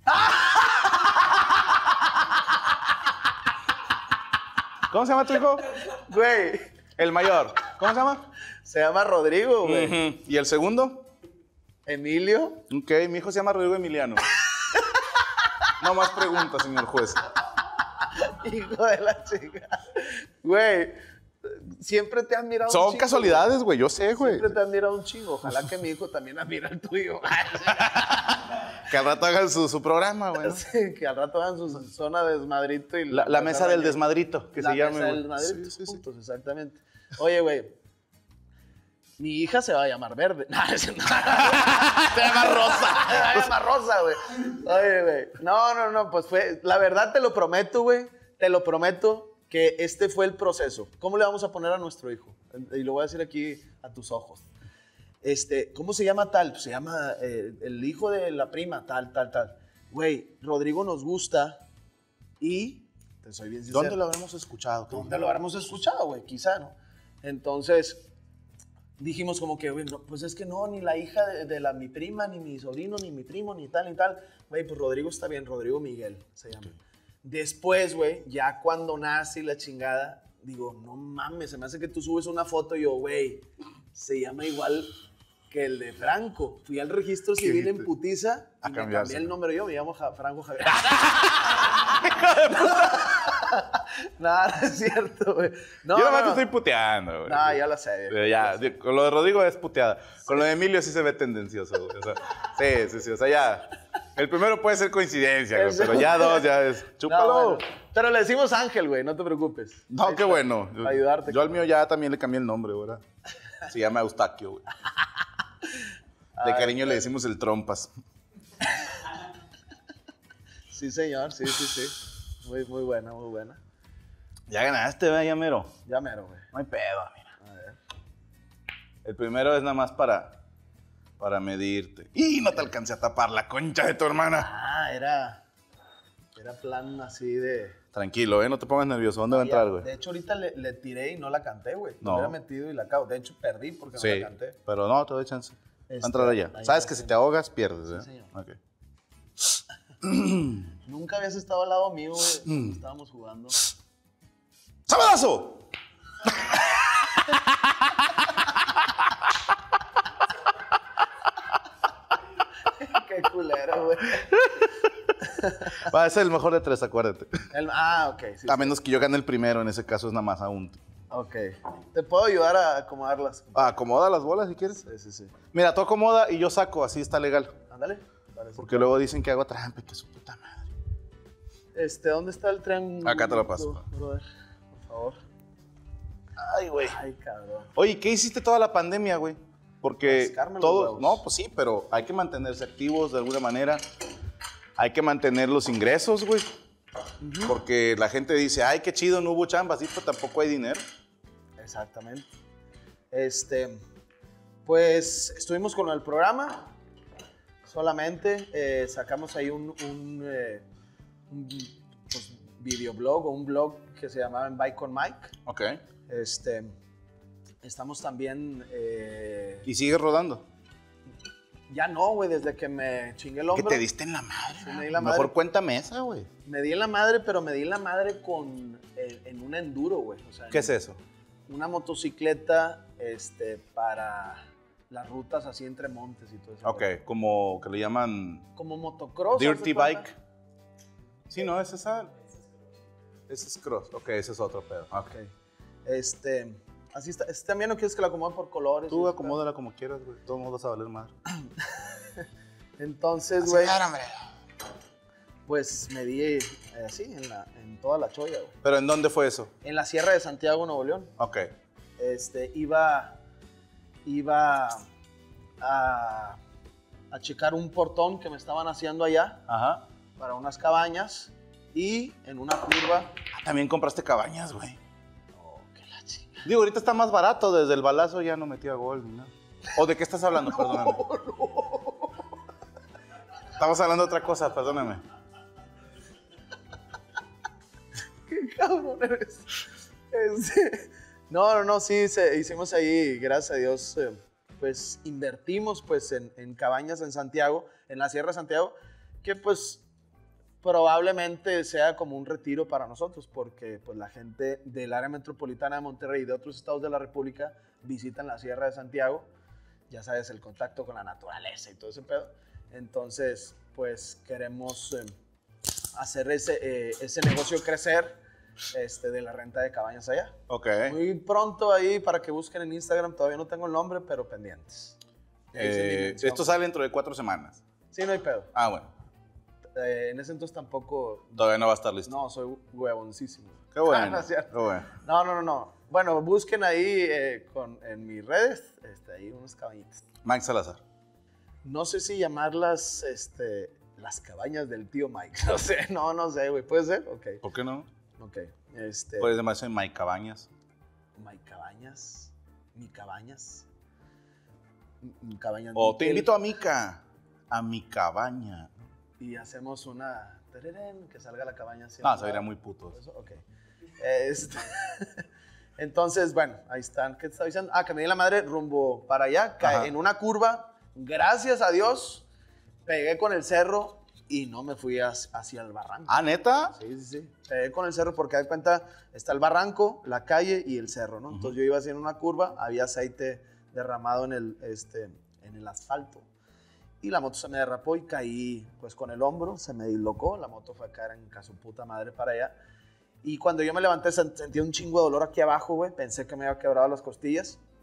¿Cómo se llama tu hijo? Güey. El mayor. ¿Cómo se llama? Se llama Rodrigo, güey. Uh-huh. ¿Y el segundo? Emilio. Ok, mi hijo se llama Rodrigo Emiliano. No más preguntas, señor juez. Hijo de la chica. Güey, siempre te han mirado Son un chingo. Son casualidades, güey, yo sé, güey. Siempre te han mirado un chingo. Ojalá que mi hijo también admira el tuyo. Que al rato hagan su, su programa, güey. ¿No? Sí, que al rato hagan su zona de desmadrito. Y la, la mesa del desmadrito, que la se llama. La mesa del desmadrito, sí, sí, puntos, sí. Exactamente. Oye, güey. Mi hija se va a llamar Verde. No, se llama Rosa. Se va a llamar Rosa, güey. Oye, güey. No, no, no, pues fue... La verdad te lo prometo, güey. Te lo prometo que este fue el proceso. ¿Cómo le vamos a poner a nuestro hijo? Y lo voy a decir aquí a tus ojos. Este, ¿cómo se llama tal? Pues se llama eh, el hijo de la prima, tal, tal, tal. Güey, Rodrigo nos gusta y... Te soy bien sincero. ¿Dónde lo habremos escuchado? ¿Dónde lo habremos escuchado, güey? Quizá, ¿no? Entonces... Dijimos como que, güey, no, pues es que no, ni la hija de, de la, mi prima, ni mi sobrino, ni mi primo, ni tal, ni tal. Güey, pues Rodrigo está bien, Rodrigo Miguel se llama. Okay. Después, güey, ya cuando nace y la chingada, digo, no mames, se me hace que tú subes una foto y yo, güey, se llama igual que el de Franco. Fui al registro civil en putiza y me cambié el nombre yo, me llamo ja, Franco Javier. No, no es cierto, güey. No, yo nomás no, te estoy puteando, güey. No, ya lo sé. Ya, ya, ya, con lo de Rodrigo es puteada. Con lo de Emilio sí se ve tendencioso, güey. O sea, sí, sí, sí. O sea, ya. El primero puede ser coincidencia, güey, Ese- pero ya dos, ya es. Chúpalo. No, No, bueno, pero le decimos Ángel, güey, no te preocupes. Ahí qué está, bueno. Yo, para ayudarte. yo al mío ya también le cambié el nombre, ahora. Se llama Eustaquio, güey. De Ay, cariño le decimos el Trompas. Sí, señor, sí, sí, sí. Muy, muy buena, muy buena. Ya ganaste, ¿verdad, ya mero? Ya mero, güey. No hay pedo, mira. A ver. El primero es nada más para, para medirte. ¡Y no te alcancé a tapar la concha de tu hermana! Ah, era, era plan así de... Tranquilo, ¿eh? No te pongas nervioso. ¿Dónde va a entrar, güey? De hecho, ahorita le, le tiré y no la canté, güey. No. Me hubiera metido y la acabo. De hecho, perdí porque no Sí, la canté. pero no, te doy chance. Va Este, a entrar allá. ahí Sabes está, que si sí. te ahogas, pierdes, ¿eh? Sí, señor. Ok. Nunca habías estado al lado mío, güey. Mm. cuando Estábamos jugando. ¡Sabadazo! Qué culero, güey. Va a ser el mejor de tres, acuérdate. El- ah, ok. Sí, A sí. menos que yo gane el primero, en ese caso es nada más a un. Ok. ¿Te puedo ayudar a acomodarlas? Ah, acomoda las bolas si quieres. Sí, sí, sí. Mira, tú acomoda y yo saco, así está legal. Ándale. Parece. Porque luego dicen que hago trampa, y que su puta madre. Este, ¿dónde está el triángulo? Acá te lo paso. Brother, por favor. Ay, güey. Ay, cabrón. Oye, ¿qué hiciste toda la pandemia, güey? Porque Rascarme los todos, huevos. no, pues sí, pero hay que mantenerse activos de alguna manera. Hay que mantener los ingresos, güey. Porque la gente dice, ay, qué chido, no hubo chamba, sí, pero tampoco hay dinero. Exactamente. Este, pues estuvimos con el programa. Solamente eh, sacamos ahí un, un, eh, un pues, videoblog o un blog que se llamaba En Bike con Mike. Ok. Este, estamos también... eh, ¿Y sigues rodando? ya no, güey, desde que me chingué el Que hombro. te diste en la madre. Sí, me di la Mejor madre. cuéntame esa, güey. Me di en la madre, pero me di en la madre con, en, en un enduro, güey. O sea, ¿Qué es eso? una motocicleta este, para las rutas así entre montes y todo eso. Ok, como que le llaman Como motocross. Dirty ¿haz de cuenta? Bike. Sí, no, ese es esa. Ese es cross. Ok, ese es otro pedo. Ok. Ok. Este, así está. Este también no quieres que lo acomode por colores. Tú y- acomódala como quieras, güey. Todo mundo vas a valer madre. Entonces, güey, Claro, hombre. pues me di eh, así en, la, en toda la cholla, güey. ¿Pero en dónde fue eso? En la Sierra de Santiago, Nuevo León. Ok. Este, iba, iba a, a checar un portón que me estaban haciendo allá Ajá. para unas cabañas y en una curva. Ah, también compraste cabañas, güey. Oh, qué la chingada. Digo, ahorita está más barato. Desde el balazo ya no metía gol ni nada. ¿O de qué estás hablando? Perdóname. Estamos hablando de otra cosa, perdóname. Qué cabrón eres. Este, no, no, no, sí, se- hicimos ahí, gracias a Dios, eh, pues invertimos pues en, en cabañas en Santiago, en la Sierra de Santiago, que pues probablemente sea como un retiro para nosotros, porque pues la gente del área metropolitana de Monterrey y de otros estados de la República visitan la Sierra de Santiago, ya sabes, el contacto con la naturaleza y todo ese pedo. Entonces, pues queremos eh, hacer ese, eh, ese negocio crecer este, de la renta de cabañas allá. Ok. Muy pronto ahí para que busquen en Instagram, todavía no tengo el nombre, pero pendientes. Ahí se Eh, dimensiona. esto sale dentro de cuatro semanas. Sí, no hay pedo. Ah, bueno. Eh, en ese entonces tampoco... Todavía no va a estar listo. No, soy huevoncísimo. Qué bueno. Ah, no es cierto. Qué bueno. No, no, no, no. Bueno, busquen ahí eh, con, en mis redes, este, ahí unas cabañitas. Mike Salazar. No sé si llamarlas este, las cabañas del tío Mike. No sé, no, no sé, güey. ¿Puede ser? Ok. ¿Por qué no? Ok. Este, Puedes llamarse Mike Cabañas. My Cabañas. Mi Cabañas. Mi- Mi Cabañas. O te Miquel. invito a Mica. A mi cabaña. Y hacemos una... tererén, que salga la cabaña así. No, se vería muy puto. Eso, ok. Este, entonces, bueno, ahí están. ¿Qué te estaba diciendo? Ah, que me di la madre rumbo para allá, cae Ajá. en una curva. Gracias a Dios, pegué con el cerro y no me fui hacia, hacia el barranco. Ah, ¿neta? Sí, sí, sí. Pegué con el cerro porque, de cuenta, está el barranco, la calle y el cerro, ¿no? Entonces yo iba haciendo una curva, había aceite derramado en el, este, en el asfalto. Y la moto se me derrapó y caí pues con el hombro, se me dislocó, la moto fue a caer en ca su puta madre para allá. Y cuando yo me levanté sen- sentí un chingo de dolor aquí abajo, güey, pensé que me había quebrado las costillas.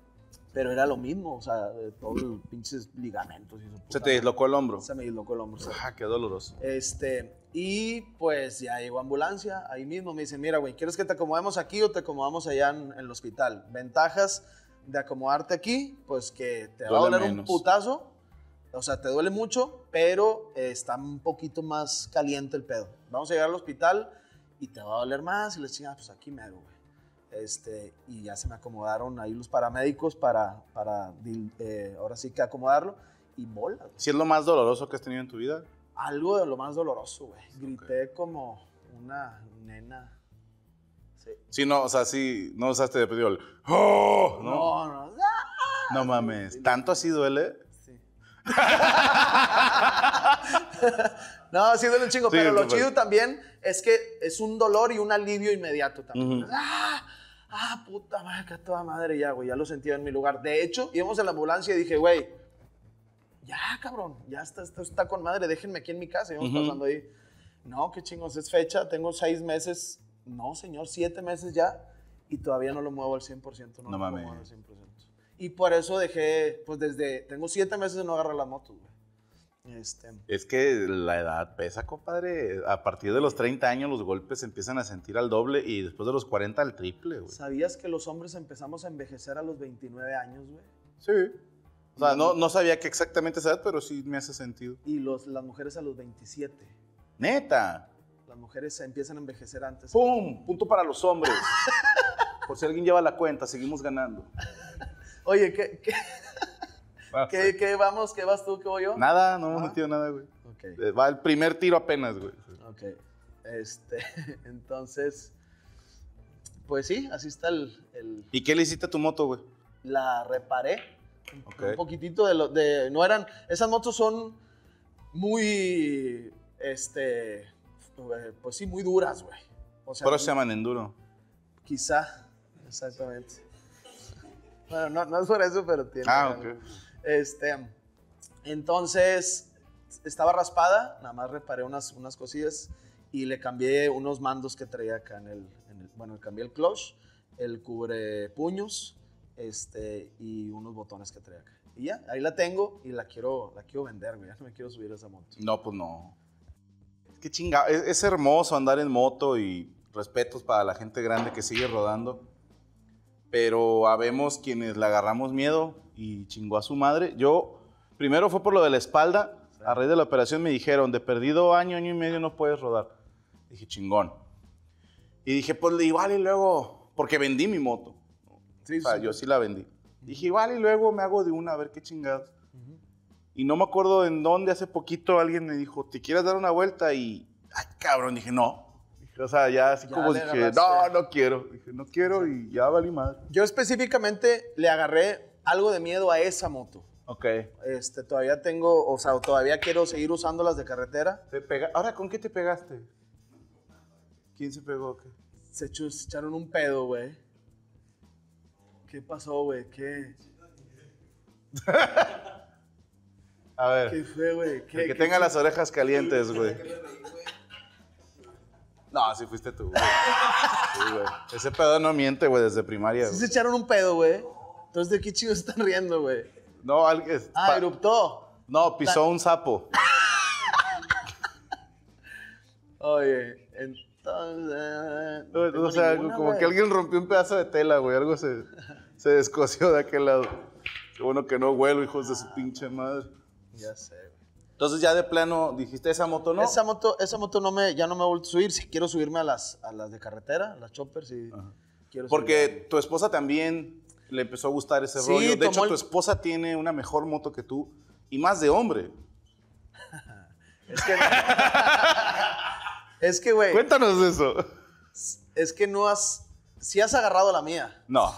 Pero era lo mismo, o sea, todos los pinches ligamentos y eso. ¿Se te dislocó el hombro? Se me dislocó el hombro. Ah, qué doloroso. Este, y pues ya llegó ambulancia, ahí mismo me dicen, mira, güey, ¿quieres que te acomodemos aquí o te acomodamos allá en, en el hospital? Ventajas de acomodarte aquí, pues que te va a doler un putazo, o sea, te duele mucho, pero eh, está un poquito más caliente el pedo. Vamos a llegar al hospital y te va a doler más y les chingas, pues aquí me hago, güey. Este, y ya se me acomodaron ahí los paramédicos para, para eh, ahora sí que acomodarlo y bola. ¿Sí es lo más doloroso que has tenido en tu vida? Algo de lo más doloroso, güey. Grité okay. como una nena. Sí. Sí, no, o sea, sí, no usaste de pedir el ¡oh! No, no. No, no mames, ¿tanto así duele? Sí. No, sí duele un chingo, sí, pero lo chido también es que es un dolor y un alivio inmediato también. Uh-huh. ¡Ah! ¡Ah, puta madre, que toda madre ya, güey! Ya lo sentía en mi lugar. De hecho, íbamos en la ambulancia y dije, güey, ya, cabrón, ya está, está, está con madre, déjenme aquí en mi casa. Íbamos uh-huh. pasando ahí. No, qué chingos, es fecha, tengo seis meses, no, señor, siete meses ya, y todavía no lo muevo al cien por ciento. No, no lo mames. muevo al cien por ciento. Y por eso dejé, pues desde, tengo siete meses de no agarrar las motos, güey. Este. Es que la edad pesa, compadre. A partir de los treinta años los golpes se empiezan a sentir al doble y después de los cuarenta al triple, güey. ¿Sabías que los hombres empezamos a envejecer a los veintinueve años, güey? Sí. O sea, no, no sabía que exactamente esa edad, pero sí me hace sentido. Y los, las mujeres a los veintisiete. ¿Neta? Las mujeres empiezan a envejecer antes. ¡Pum! Punto para los hombres. Por si alguien lleva la cuenta, seguimos ganando. Oye, ¿qué, qué, ¿qué, qué vamos? ¿Qué vas tú? ¿Qué voy yo? Nada, no hemos metido nada, güey. Okay. Va el primer tiro apenas, güey. Ok. Este, entonces, pues sí, así está el, el... ¿Y qué le hiciste a tu moto, güey? La reparé. Okay. Un poquitito de, lo, de... No eran... Esas motos son muy... Este... Pues sí, muy duras, güey. O sea, por eso se llaman enduro. Quizá, exactamente. Bueno, no, no es por eso, pero tiene... Ah, ok. Este, entonces, estaba raspada, nada más reparé unas, unas cosillas y le cambié unos mandos que traía acá en el... En el bueno, le cambié el clutch, el cubre puños este, y unos botones que traía acá. Y ya, ahí la tengo y la quiero, la quiero vender, güey. Ya no me quiero subir a esa moto. No, pues no. Qué chingado. Es, es hermoso andar en moto y respetos para la gente grande que sigue rodando. Pero habemos quienes le agarramos miedo y chingó a su madre. Yo, primero fue por lo de la espalda. Sí. A raíz de la operación me dijeron, de perdido año, año y medio no puedes rodar. Dije, chingón. Y dije, pues igual y luego, porque vendí mi moto. Sí, o sea, sí. Yo sí la vendí. Dije, igual y luego me hago de una, a ver qué chingados. Uh-huh. Y no me acuerdo en dónde, hace poquito alguien me dijo, ¿te quieres dar una vuelta? Y, ay, cabrón, dije, no. Dije, o sea, ya así ya como dije, agarraste. no, no quiero. Dije, no quiero sí. Y ya valí madre. Yo específicamente le agarré algo de miedo a esa moto. Ok. Este, todavía tengo, o sea, todavía quiero seguir usándolas de carretera. ¿Te pega? Ahora, ¿con qué te pegaste? ¿Quién se pegó? ¿Qué? Se, echó, se echaron un pedo, güey. ¿Qué pasó, güey? ¿Qué? A ver. ¿Qué fue, güey? Que ¿qué tenga las orejas calientes, güey. No, sí fuiste tú, güey. Sí, güey. Ese pedo no miente, güey, desde primaria. Sí güey. Se echaron un pedo, güey. Entonces, ¿de qué chicos están riendo, güey? No, alguien... Ah, eruptó. No, pisó un sapo. Oye, entonces... No o sea, ninguna, como wey. Que alguien rompió un pedazo de tela, güey. Algo se, se descosió de aquel lado. Qué bueno que no huelo, hijos de su pinche madre. Ya sé, güey. Entonces ya de plano dijiste, ¿esa moto no? Esa moto, esa moto no me, ya no me he vuelto a subir. Si quiero subirme a las, a las de carretera, a las choppers, y quiero porque subirme. Tu esposa también le empezó a gustar ese sí, rollo. De hecho, el... tu esposa tiene una mejor moto que tú y más de hombre. Es que... es que, güey... Cuéntanos eso. Es que no has... Sí has agarrado la mía. No.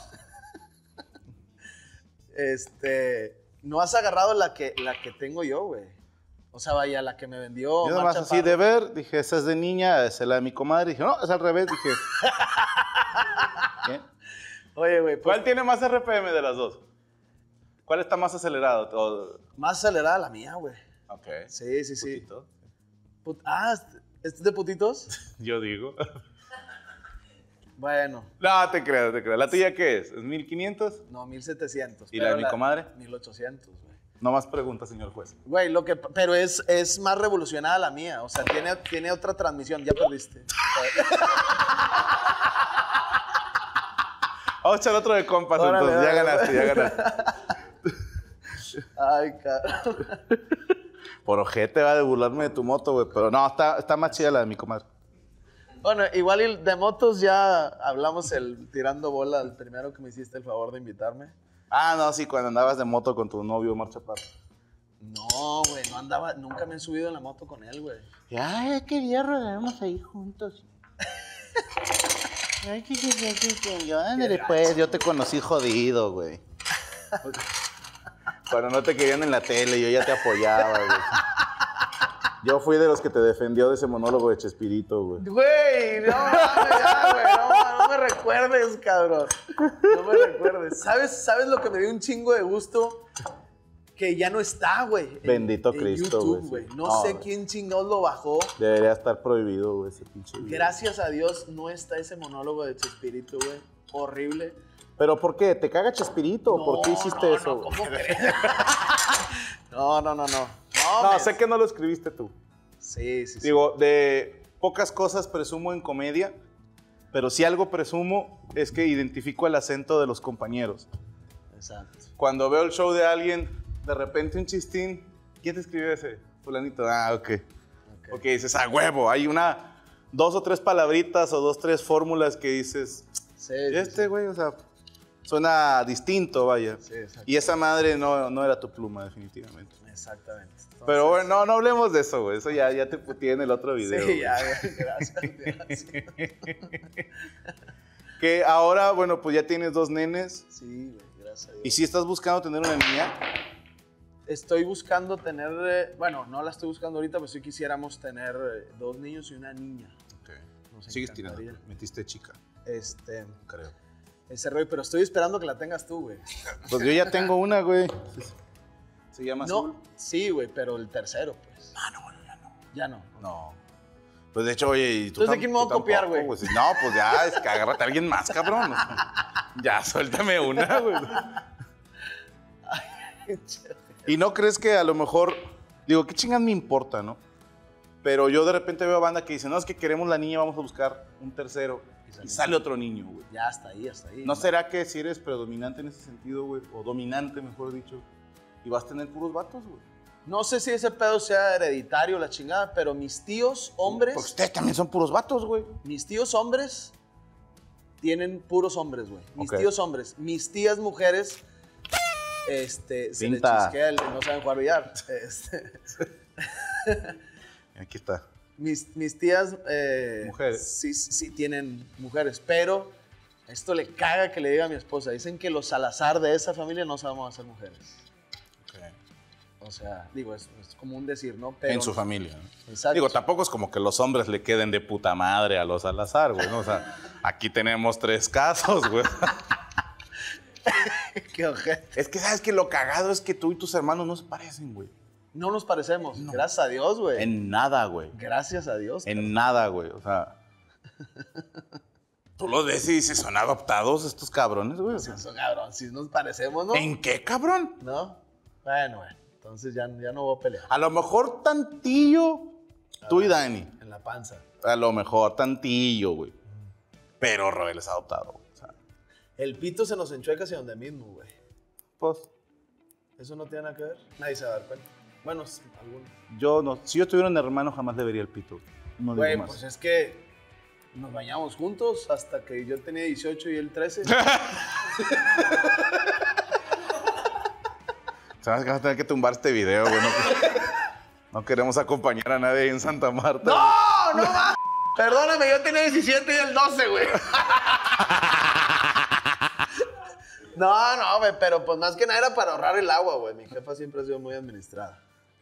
Este... No has agarrado la que, la que tengo yo, güey. O sea, vaya, la que me vendió. Yo nomás así de ver, dije, esa es de niña, esa es la de mi comadre. Dije, no, es al revés, dije. ¿Qué? Oye, güey. Pues, ¿cuál tiene más R P M de las dos? ¿Cuál está más acelerado? Todo? Más acelerada la mía, güey. Ok. Sí, sí, sí. ¿Putito? Put ah, ¿este es de putitos? Yo digo. Bueno. No, te creo, te creo. ¿La tuya qué es? ¿Es mil quinientos? No, mil setecientos. ¿Y la de mi comadre? mil ochocientos, güey. No más preguntas, señor juez. Güey, lo que, pero es, es más revolucionada la mía. O sea, tiene, tiene otra transmisión. Ya perdiste. Vamos a echar otro de compas, Órale, entonces. Ya órale. ganaste, ya ganaste. Ay, cabrón. Por ojete va de burlarme de tu moto, güey. Pero no, está, está más chida la de mi comadre. Bueno, igual y de motos ya hablamos el tirando bola, el primero que me hiciste el favor de invitarme. Ah, no, sí, cuando andabas de moto con tu novio, Omar Chaparro. No, güey, no andaba, nunca me he subido en la moto con él, güey. Ay, qué día rodábamos ahí juntos. Ay, qué, qué, qué, qué, qué. Yo, ándale, pues, yo te conocí jodido, güey. Cuando no te querían en la tele, yo ya te apoyaba, güey. Yo fui de los que te defendió de ese monólogo de Chespirito, güey. Güey, no mames, ya, güey, no, no me recuerdes, cabrón. No me recuerdes. ¿Sabes, ¿Sabes lo que me dio un chingo de gusto? Que ya no está, güey. Bendito en, Cristo, en YouTube, güey. güey. No, No, sé güey. quién chingados lo bajó. Debería estar prohibido, güey, ese pinche video. Gracias a Dios no está ese monólogo de Chespirito, güey. Horrible. ¿Pero por qué? ¿Te caga Chespirito? No, ¿Por qué hiciste no, eso, no, güey? ¿cómo crees? No, no, no, no. No, No, me- sé que no lo escribiste tú. Sí, sí, sí. Digo, de pocas cosas presumo en comedia, pero si algo presumo es que identifico el acento de los compañeros. Exacto. Cuando veo el show de alguien, de repente un chistín, ¿quién te escribió ese? Fulanito. Ah, ok. Ok. Porque dices, ah, huevo, hay una, dos o tres palabritas o dos, tres fórmulas que dices, Sí, sí, este güey, o sea, suena distinto, vaya. sí, exacto. Y esa madre no, no era tu pluma, definitivamente. Exactamente. Entonces, Pero bueno, no, no hablemos de eso, güey. Eso ya, ya te puteé en el otro video. Sí, güey. ya, güey. Gracias, gracias. Que ahora, bueno, pues ya tienes dos nenes. Sí, güey, gracias a Dios. Y si estás buscando tener una niña, Estoy buscando tener, eh, bueno, no la estoy buscando ahorita, pero sí quisiéramos tener eh, dos niños y una niña. Nos sigues tirando. encantaría. Metiste chica, Este, creo. ese rollo, pero estoy esperando que la tengas tú, güey. Pues yo ya tengo una, güey. ¿Se llama No, Azul? sí, güey, pero el tercero, pues. Ah, no, bueno, ya no. Ya no. No. Pues de hecho, oye, ¿y tú Entonces, ¿de tam- quién me voy tú a copiar, tampoco, güey? No, pues ya, es que agárrate a alguien más, cabrón. Ya, suéltame una, güey. ¿Y no crees que a lo mejor, digo, qué chingas me importa, no? Pero yo de repente veo a banda que dice, no, es que queremos la niña, vamos a buscar un tercero. Y sale otro niño, güey. Ya hasta ahí, hasta ahí. ¿No será que si eres predominante en ese sentido, güey? O dominante, mejor dicho, y vas a tener puros vatos, güey. No sé si ese pedo sea hereditario, la chingada, pero mis tíos hombres, Porque ustedes también son puros vatos, güey. mis tíos hombres tienen puros hombres, güey. Mis Ok. tíos hombres. Mis tías mujeres, este, se les Pinta. chisquea el no saben jugar billar. Este, Aquí está. mis, mis tías eh, Mujeres. Sí, sí tienen mujeres, pero esto le caga que le diga a mi esposa. Dicen que los Salazar de esa familia no sabemos hacer mujeres. O sea, digo, es, es común decir, ¿no? Pero, En su familia, ¿no? Exacto. Digo, tampoco es como que los hombres le queden de puta madre a los Salazar, güey, ¿no? O sea, aquí tenemos tres casos, güey. Qué ojete. Es que, ¿sabes qué? Lo cagado es que tú y tus hermanos no se parecen, güey. No nos parecemos. Gracias a Dios, güey. En nada, güey. Gracias a Dios. En nada, güey. O sea, tú los ves y dices, son adoptados estos cabrones, güey. O sea, Eso, cabrón, si nos parecemos, ¿no? ¿en qué, cabrón? ¿No? Bueno, bueno. Entonces ya, ya no voy a pelear. A lo mejor tantillo, tú y Dani. En la panza. A lo mejor tantillo, güey. Pero Roel es adoptado, güey. O sea, El pito se nos enchueca hacia donde mismo, güey. pues, Eso no tiene nada que ver. Nadie se va a dar cuenta. Bueno, s- algunos. yo no. Si yo tuviera un hermano, jamás le vería el pito. No digo Güey, más. pues es que nos bañamos juntos hasta que yo tenía dieciocho y él trece. Sabes que vas a tener que tumbar este video, güey. No, no queremos acompañar a nadie en Santa Marta. ¡No! ¡No va! Perdóname, yo tenía diecisiete y él doce, güey. No, no, güey, pero pues más que nada era para ahorrar el agua, güey. Mi jefa siempre ha sido muy administrada.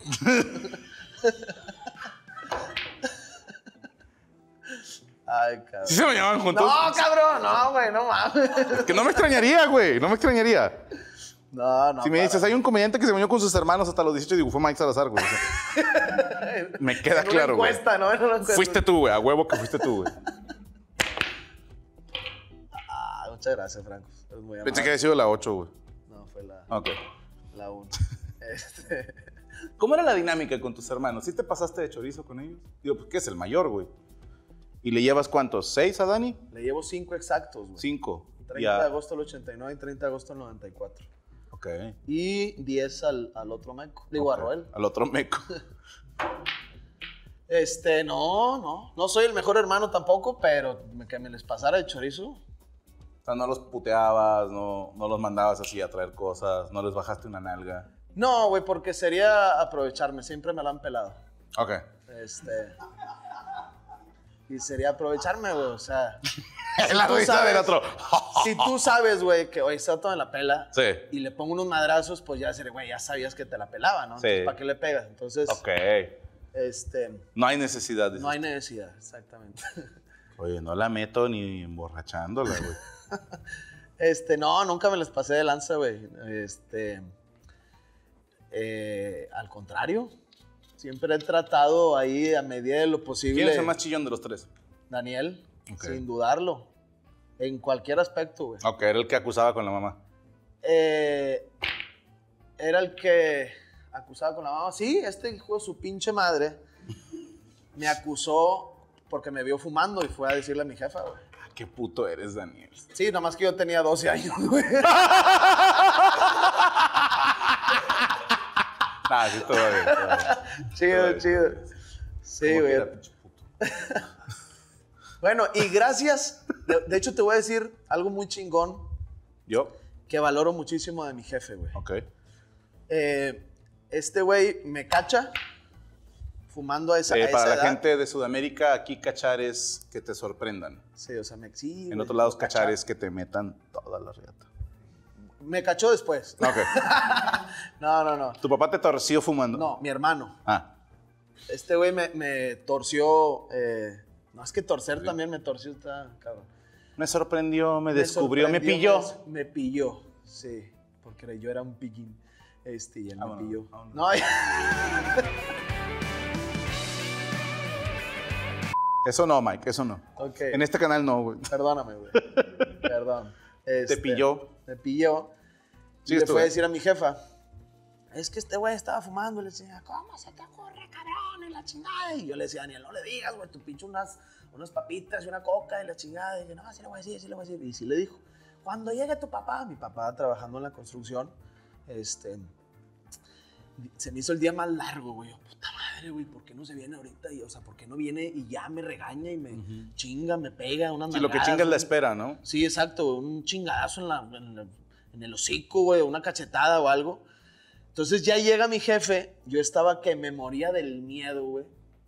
Ay, cabrón. ¿Sí se bañaban juntos? No, cabrón, no, güey, no mames. Es que no me extrañaría, güey. No me extrañaría. No, no. Si me para. dices, hay un comediante que se bañó con sus hermanos hasta los dieciocho, digo, fue Mike Salazar, güey. O sea, me queda En una claro, güey. encuesta, ¿no? En una encuesta. Fuiste tú, güey. A huevo que fuiste tú, güey. muchas gracias, Franco. Eres muy Pensé amable. que había sido la ocho, güey. No, fue la, Ok. la uno. Este, ¿Cómo era la dinámica con tus hermanos? ¿Sí te pasaste de chorizo con ellos? Digo, pues, ¿qué es el mayor, güey? ¿Y le llevas cuántos? ¿Seis a Dani? le llevo cinco exactos, güey. Cinco. treinta Ya. de agosto del ochenta y nueve y treinta de agosto del noventa y cuatro. Ok. Y diez al, al otro meco. Digo, Ok. a Roel. Al otro meco. Este, no, no. No soy el mejor hermano tampoco, pero me- que me les pasara el chorizo. O sea, no los puteabas, no, no los mandabas así a traer cosas, no les bajaste una nalga. No, güey, porque sería aprovecharme. Siempre me la han pelado. Ok. Este. Y sería aprovecharme, güey. O sea. si La tú risa sabes- del otro. Si tú sabes, güey, que hoy está todo en la pela. Sí. Y le pongo unos madrazos, pues ya sería, güey, ya sabías que te la pelaba, ¿no? Entonces, Sí. ¿para qué le pegas? Entonces, Ok. este. No hay necesidad de No hay necesidad, exactamente. Oye, no la meto ni emborrachándola, güey. Este, no, nunca me les pasé de lanza, güey. Este. eh, al contrario, siempre he tratado ahí a medida de lo posible. ¿Quién es el más chillón de los tres? Daniel, Ok. sin dudarlo. En cualquier aspecto, güey. Ok, era el que acusaba con la mamá. Eh, era el que acusaba con la mamá. Sí, este hijo de su pinche madre me acusó porque me vio fumando y fue a decirle a mi jefa, güey. Ah, qué puto eres, Daniel. Sí, nomás que yo tenía doce años, güey. Ah, sí, todo bien. Todo bien. Chido, Todo bien. chido. Sí, ¿Cómo que güey. era, pinche puto? Bueno, y gracias. De, de hecho, te voy a decir algo muy chingón ¿Yo? que valoro muchísimo de mi jefe, güey. Ok. Eh, este güey me cacha fumando a esa, Eh, a para esa la edad. gente de Sudamérica, aquí cachar es que te sorprendan. Sí, o sea, me sí, En güey, otros lados, me cachar cacha. es que te metan toda la riata. Me cachó después. Ok. No, no, no. ¿Tu papá te torció fumando? No, mi hermano. Ah, Este güey me, me torció. eh, no, es que torcer Sí. también me torció, está cabrón. me sorprendió, me Me descubrió, me sorprendió, pilló. Me, me pilló, sí. Porque yo era un pillín. Este, y él Vámonos, me pilló. vámonos. No, ya- Eso no, Mike, eso no. ok. En este canal no, güey. Perdóname, güey. Perdón. Este, pilló. Me pilló. Y Sigues le tú, fue a güey. decir a mi jefa, es que este güey estaba fumando. Y le decía, ¿cómo se te ocurre, cabrón? Y la chingada. Y yo le decía, Daniel, no le digas, güey, tú pinche unas, unas papitas y una coca y la chingada. Y yo, no, sí le voy a decir, sí le voy a decir. Y sí le dijo, cuando llegue tu papá, mi papá trabajando en la construcción, este, se me hizo el día más largo, güey. Yo, puta madre, güey, ¿por qué no se viene ahorita? Y, o sea, ¿por qué no viene y ya me regaña y me Ujú. chinga, me pega unas Sí, lo que nalgadas, chinga es la un- espera, ¿no? Sí, exacto, un chingadazo en, la, en, la- en el hocico, güey, una cachetada o algo. Entonces ya llega mi jefe, yo estaba que me moría del miedo, güey.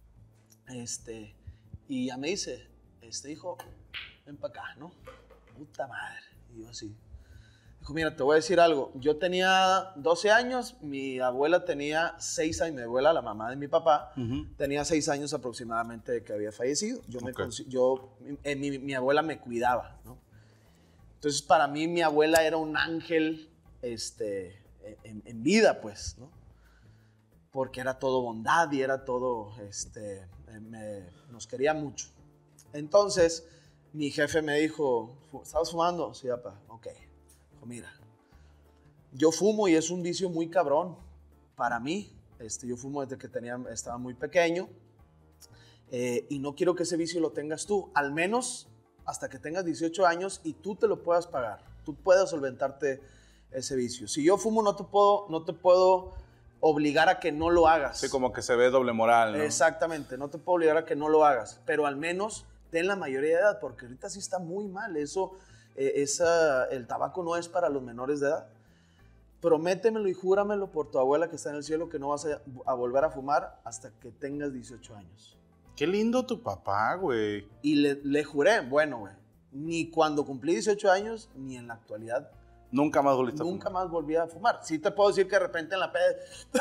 Este, y ya me dice, este hijo, ven para acá, ¿no? Puta madre. Y yo así. Dijo, mira, te voy a decir algo. Yo tenía doce años, mi abuela tenía seis años, mi abuela, la mamá de mi papá, Ujú. tenía seis años aproximadamente de que había fallecido. Yo, me, Ok. consi- yo eh, mi, mi abuela me cuidaba, ¿no? Entonces, para mí, mi abuela era un ángel este, en, en vida, pues, ¿no? Porque era todo bondad y era todo, este, eh, me- nos quería mucho. Entonces, mi jefe me dijo, "¿Fu- ¿estabas fumando? Sí, papá, ok. Dijo, mira, yo fumo y es un vicio muy cabrón para mí. Este, yo fumo desde que tenía, estaba muy pequeño eh, y no quiero que ese vicio lo tengas tú, al menos hasta que tengas dieciocho años y tú te lo puedas pagar, tú puedas solventarte ese vicio. Si yo fumo no te puedo, no te puedo obligar a que no lo hagas. Sí, como que se ve doble moral, ¿no? Exactamente, no te puedo obligar a que no lo hagas, pero al menos ten la mayoría de edad, porque ahorita sí está muy mal. Eso, eh, esa, el tabaco no es para los menores de edad. Prométemelo y júramelo por tu abuela que está en el cielo que no vas a, a volver a fumar hasta que tengas dieciocho años. Qué lindo tu papá, güey. Y le, le juré, bueno, güey, ni cuando cumplí dieciocho años, ni en la actualidad, Nunca más volviste a nunca fumar. más volví a fumar. Sí te puedo decir que de repente en la peda,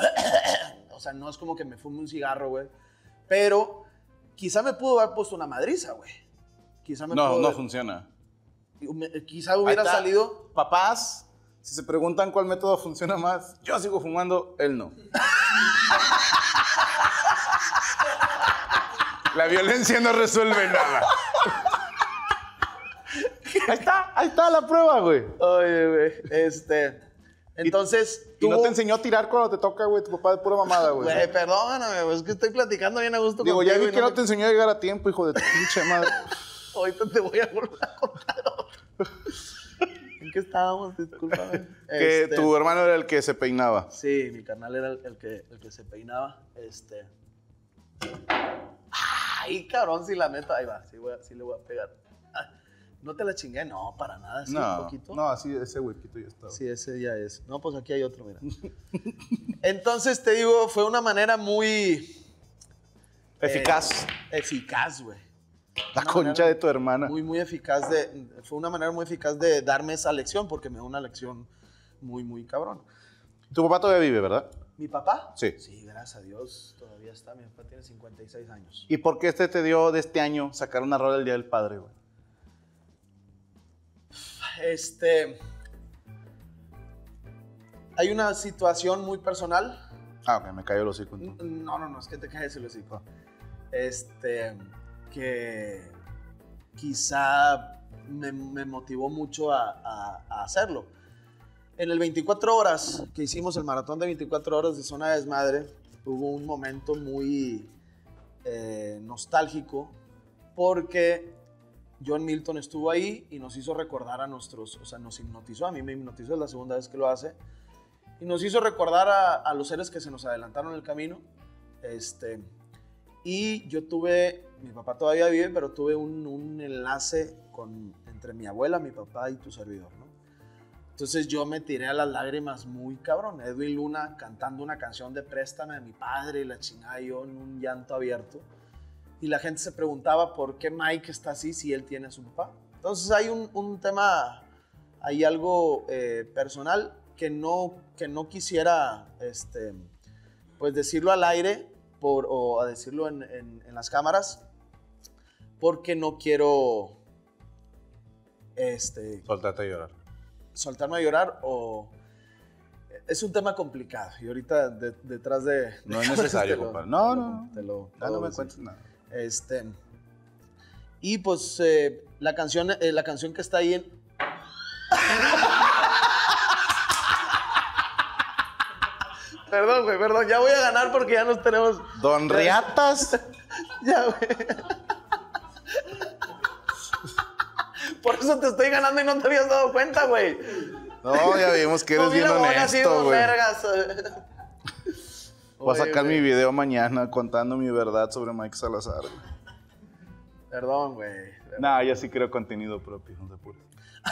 o sea, no es como que me fume un cigarro, güey, pero quizá me pudo haber puesto una madriza, güey. Quizá me No, pudo no haber- funciona. me- Quizá hubiera Ahí está. salido. Papás, si se preguntan cuál método funciona más, yo sigo fumando, él no. La violencia no resuelve nada. ¡Qué Ahí está, ahí está la prueba, güey. Oye, güey, este... Entonces, ¿Y, tú... ¿Y no te enseñó a tirar cuando te toca, güey? Tu papá de pura mamada, güey. Güey, perdóname, güey, es que estoy platicando bien a gusto Digo, contigo ya vi y que no me- te enseñó a llegar a tiempo, hijo de tu pinche madre. Ahorita te voy a volver a contar otro. ¿En qué estábamos? Discúlpame. Que Este, tu hermano era el que se peinaba. Sí, mi carnal era el, el que, el que se peinaba. Este... Ay, cabrón, si la meto... Ahí va, sí, voy a- sí le voy a pegar. Ah, ¿no te la chingué? No, para nada, sí, un No, poquito. no, así ese huequito ya estaba. Sí, ese ya es. No, pues aquí hay otro, mira. Entonces, te digo, fue una manera muy... Eficaz. eh, eficaz, güey. La Una concha manera de tu hermana. Muy, muy eficaz de... Fue una manera muy eficaz de darme esa lección, porque me dio una lección muy, muy cabrón. Tu papá todavía vive, ¿verdad? ¿Mi papá? Sí. Sí, gracias a Dios, todavía está. Mi papá tiene cincuenta y seis años. ¿Y por qué este te dio de este año sacar una rola del Día del Padre, güey? Este... Hay una situación muy personal. Ah, ok, me cayó el hocico. entonces. No, no, no, es que te caes el hocico. Este, que quizá me, me motivó mucho a, a- a hacerlo. En el veinticuatro horas que hicimos el maratón de veinticuatro horas de Zona de Desmadre, hubo un momento muy eh, nostálgico porque John Milton estuvo ahí y nos hizo recordar a nuestros, o sea, nos hipnotizó, a mí me hipnotizó, es la segunda vez que lo hace, y nos hizo recordar a, a los seres que se nos adelantaron en el camino. Este, y yo tuve, mi papá todavía vive, pero tuve un, un enlace con, entre mi abuela, mi papá y tu servidor, ¿no? Entonces yo me tiré a las lágrimas muy cabrón. Edwin Luna cantando una canción de Préstame a mi padre y la chingada, yo en un llanto abierto. Y la gente se preguntaba por qué Mike está así si él tiene a su papá. Entonces hay un, un tema, hay algo eh, personal que no, que no quisiera este, pues decirlo al aire por, o a decirlo en, en, en las cámaras, porque no quiero este, Soltate a llorar. soltarme a llorar o... Es un tema complicado y ahorita de- detrás de... No es necesario, te lo- compadre. No, te lo- no. Te lo, Ya no puedo me decir. cuentes nada. Este, y pues eh, la, canción, eh, la canción que está ahí en... Perdón, güey, perdón. Ya voy a ganar porque ya nos tenemos... Don Riatas. Ya, güey. Por eso te estoy ganando y no te habías dado cuenta, güey. No, ya vimos que eres Comí bien la bola así, honesto, dos güey. vergas. Voy a sacar Oye, mi güey. video mañana contando mi verdad sobre Mike Salazar. güey. Perdón, güey. Nah, ya sí creo contenido propio, no te apures.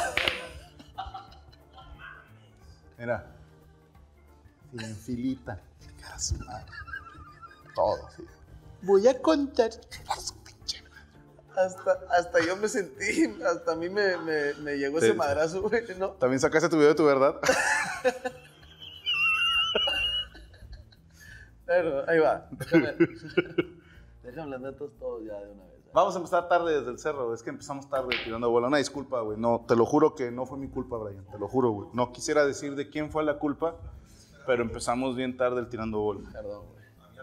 Mira. Sí, en filita. Cara su madre. Todo, sí. Voy a contar. Su pinche madre. Hasta, hasta yo me sentí, hasta a mí me, me, me llegó ese Sí. madrazo, güey, ¿no? ¿También sacaste tu video de tu verdad? Pero, ahí va. Déjame, déjame las netas todos ya de una vez. ¿eh? Vamos a empezar tarde desde el cerro. Es que empezamos tarde tirando bola. Una disculpa, güey. No, te lo juro que no fue mi culpa, Brian. Te lo juro, güey. No quisiera decir de quién fue la culpa, pero empezamos bien tarde el tirando bola. Perdón, güey.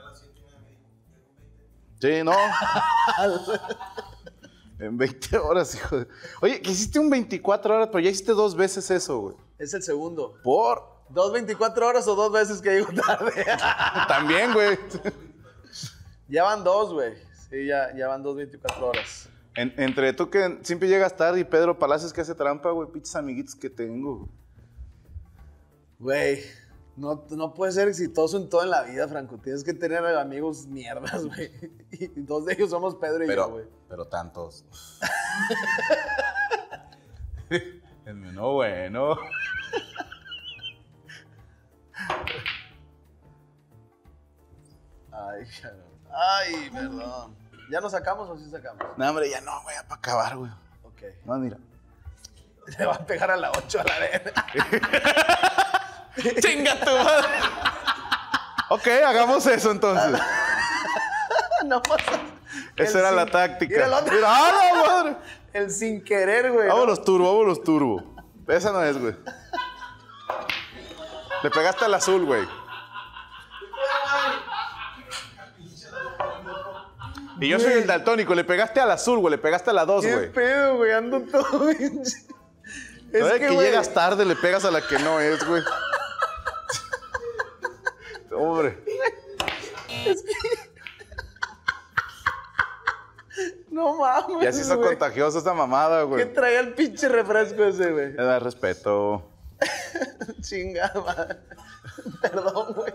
Sí, no. En veinte horas, hijo de... Oye, que hiciste un veinticuatro horas, pero ya hiciste dos veces eso, güey. Es el segundo. ¿Por? ¿Dos veinticuatro horas o dos veces que llego tarde? También, güey. Ya van dos, güey. Sí, ya, ya van dos veinticuatro horas. En- entre tú que siempre llegas tarde y Pedro Palacios que hace trampa, güey, pinches amiguitos que tengo. Güey, no, no puedes ser exitoso en todo en la vida, Franco. Tienes que tener amigos mierdas, güey. Y dos de ellos somos Pedro y yo, güey. Pero, pero tantos. El menú bueno. Ay, cabrón. Ay, perdón. ¿Ya nos sacamos o sí sacamos? No, hombre, ya no, güey, para acabar, güey. Ok. No, mira. Le va a pegar a la ocho a la vez. ¡Chinga tu madre! Ok, hagamos eso entonces. No pasa. Esa El era la sin- táctica. Mira el otro. Mira, ¡ah, la madre! El sin querer, güey. ¿no? Vámonos turbo, vámonos turbo. Esa no es, güey. Le pegaste al azul, güey. Y yo soy el daltónico, le pegaste al azul, güey, le pegaste a la dos, güey. ¿Qué pedo, güey? Ando todo bien. Es que, que, que güey, llegas tarde, le pegas a la que no es, güey. Hombre. Es que... No mames, Ya se hizo güey. contagiosa esta mamada, ¿Qué güey. traía el pinche refresco ese, güey? Me da respeto. Chingada madre. Perdón, güey.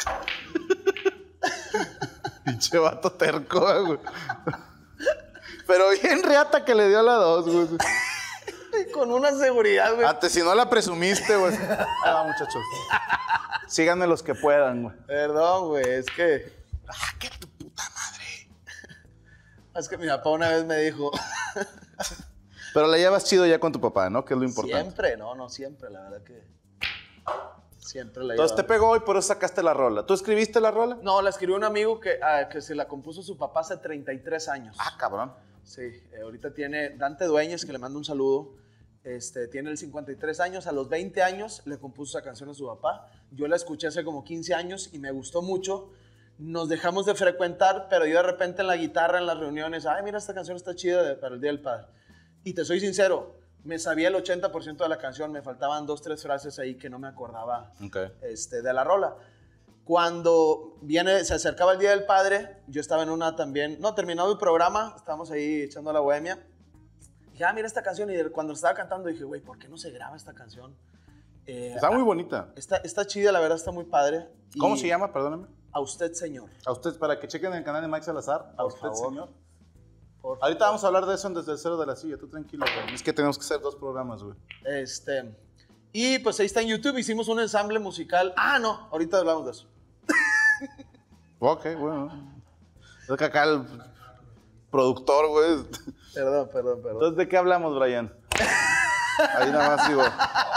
Pinche vato terco, güey. Pero bien reata que le dio a la dos, güey. Con una seguridad, güey. Antes, si no la presumiste, güey. Ah, muchachos. Síganme los que puedan, güey. Perdón, güey, es que... Ah, qué tu puta madre. Es que mi papá una vez me dijo... Pero la llevas chido ya con tu papá, ¿no? Que es lo importante. Siempre, no, no siempre, la verdad que... Siempre la Entonces te llevaba. pegó y por eso sacaste la rola. ¿Tú escribiste la rola? No, la escribió un amigo que, ah, que se la compuso su papá hace treinta y tres años. Ah, cabrón. Sí, eh, ahorita tiene Dante Dueñez, que le mando un saludo. Este, tiene el cincuenta y tres años. A los veinte años le compuso esa canción a su papá. Yo la escuché hace como quince años y me gustó mucho. Nos dejamos de frecuentar, pero yo de repente en la guitarra, en las reuniones, ay, mira, esta canción está chida de- para el Día del Padre. Y te soy sincero, me sabía el ochenta por ciento de la canción, me faltaban dos, tres frases ahí que no me acordaba Ok. este, de la rola. Cuando viene, se acercaba el Día del Padre, yo estaba en una también, no, terminado el programa, estábamos ahí echando la bohemia. Dije, ah, mira esta canción, y cuando estaba cantando dije, güey, ¿por qué no se graba esta canción? Eh, Está muy bonita. Está, está chida, la verdad, está muy padre. Y ¿Cómo se llama? Perdóname. A usted, señor. A ustedes, para que chequen el canal de Mike Salazar. A Por usted, favor. señor. Por Ahorita favor. vamos a hablar de eso en Desde el Cero de la Silla. Tú tranquilo, güey. Es que tenemos que hacer dos programas, güey. Este, y pues ahí está en YouTube, hicimos un ensamble musical. Ah, no, ahorita hablamos de eso. Ok, bueno. Es que acá el productor, güey. Perdón, perdón, perdón. Entonces, ¿de qué hablamos, Brian? Ahí nada más digo.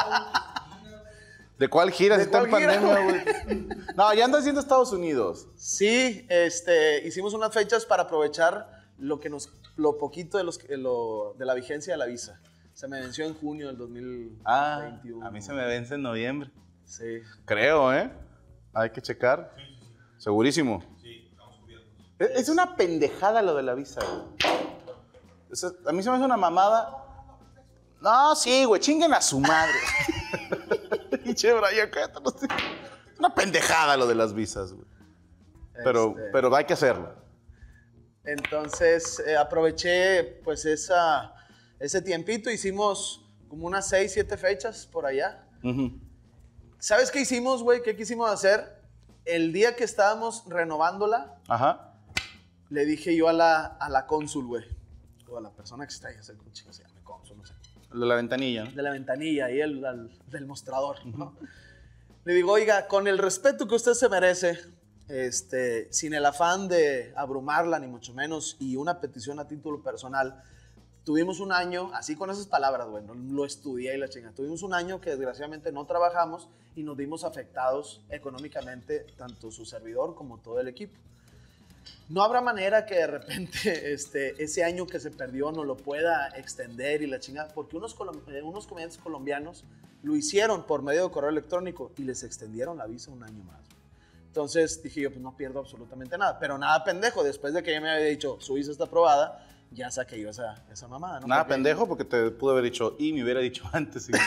¿De cuál gira? ¿De Si está en cuál gira, pandemia, güey. No, ya andas yendo a Estados Unidos. Sí, este, hicimos unas fechas para aprovechar lo que nos, lo poquito de, los, que- lo- de la vigencia de la visa. Se me venció en junio del dos mil veintiuno. Ah, a mí se me vence en noviembre. Sí. Creo, ¿eh? Hay que checar. Segurísimo. Sí, estamos cubiertos. Es es una pendejada lo de la visa, güey. Eso- a mí se me hace una mamada. No, sí, güey, chinguen a su madre. Pinche Brian, cállate, no sé. Es una pendejada lo de las visas, güey. Pero, Este, pero hay que hacerlo. Entonces, eh, aproveché pues esa, ese tiempito, hicimos como unas seis, siete fechas por allá. Ujú. ¿Sabes qué hicimos, güey? ¿Qué quisimos hacer? El día que estábamos renovándola, Ajá. le dije yo a la, a la cónsul, güey, o a la persona que está ahí, no sé cómo chica se llama, cónsul, no sé, Lo de la ventanilla, ¿no? de la ventanilla ahí, el, al- del mostrador, ¿no? Le digo, oiga, con el respeto que usted se merece, este, sin el afán de abrumarla, ni mucho menos, y una petición a título personal, tuvimos un año, así con esas palabras, güey, no lo estudié y la chinga, tuvimos un año que desgraciadamente no trabajamos y nos vimos afectados económicamente, tanto su servidor como todo el equipo. No habrá manera que de repente este, ese año que se perdió no lo pueda extender y la chingada, porque unos, colom- eh, unos comediantes colombianos lo hicieron por medio de correo electrónico y les extendieron la visa un año más. Entonces dije yo, pues no pierdo absolutamente nada, pero nada pendejo, después de que ya me había dicho, su visa está aprobada, ya saqué yo esa, esa mamada, ¿no? Nada Porque- pendejo porque te pude haber dicho y me hubiera dicho antes. Sí.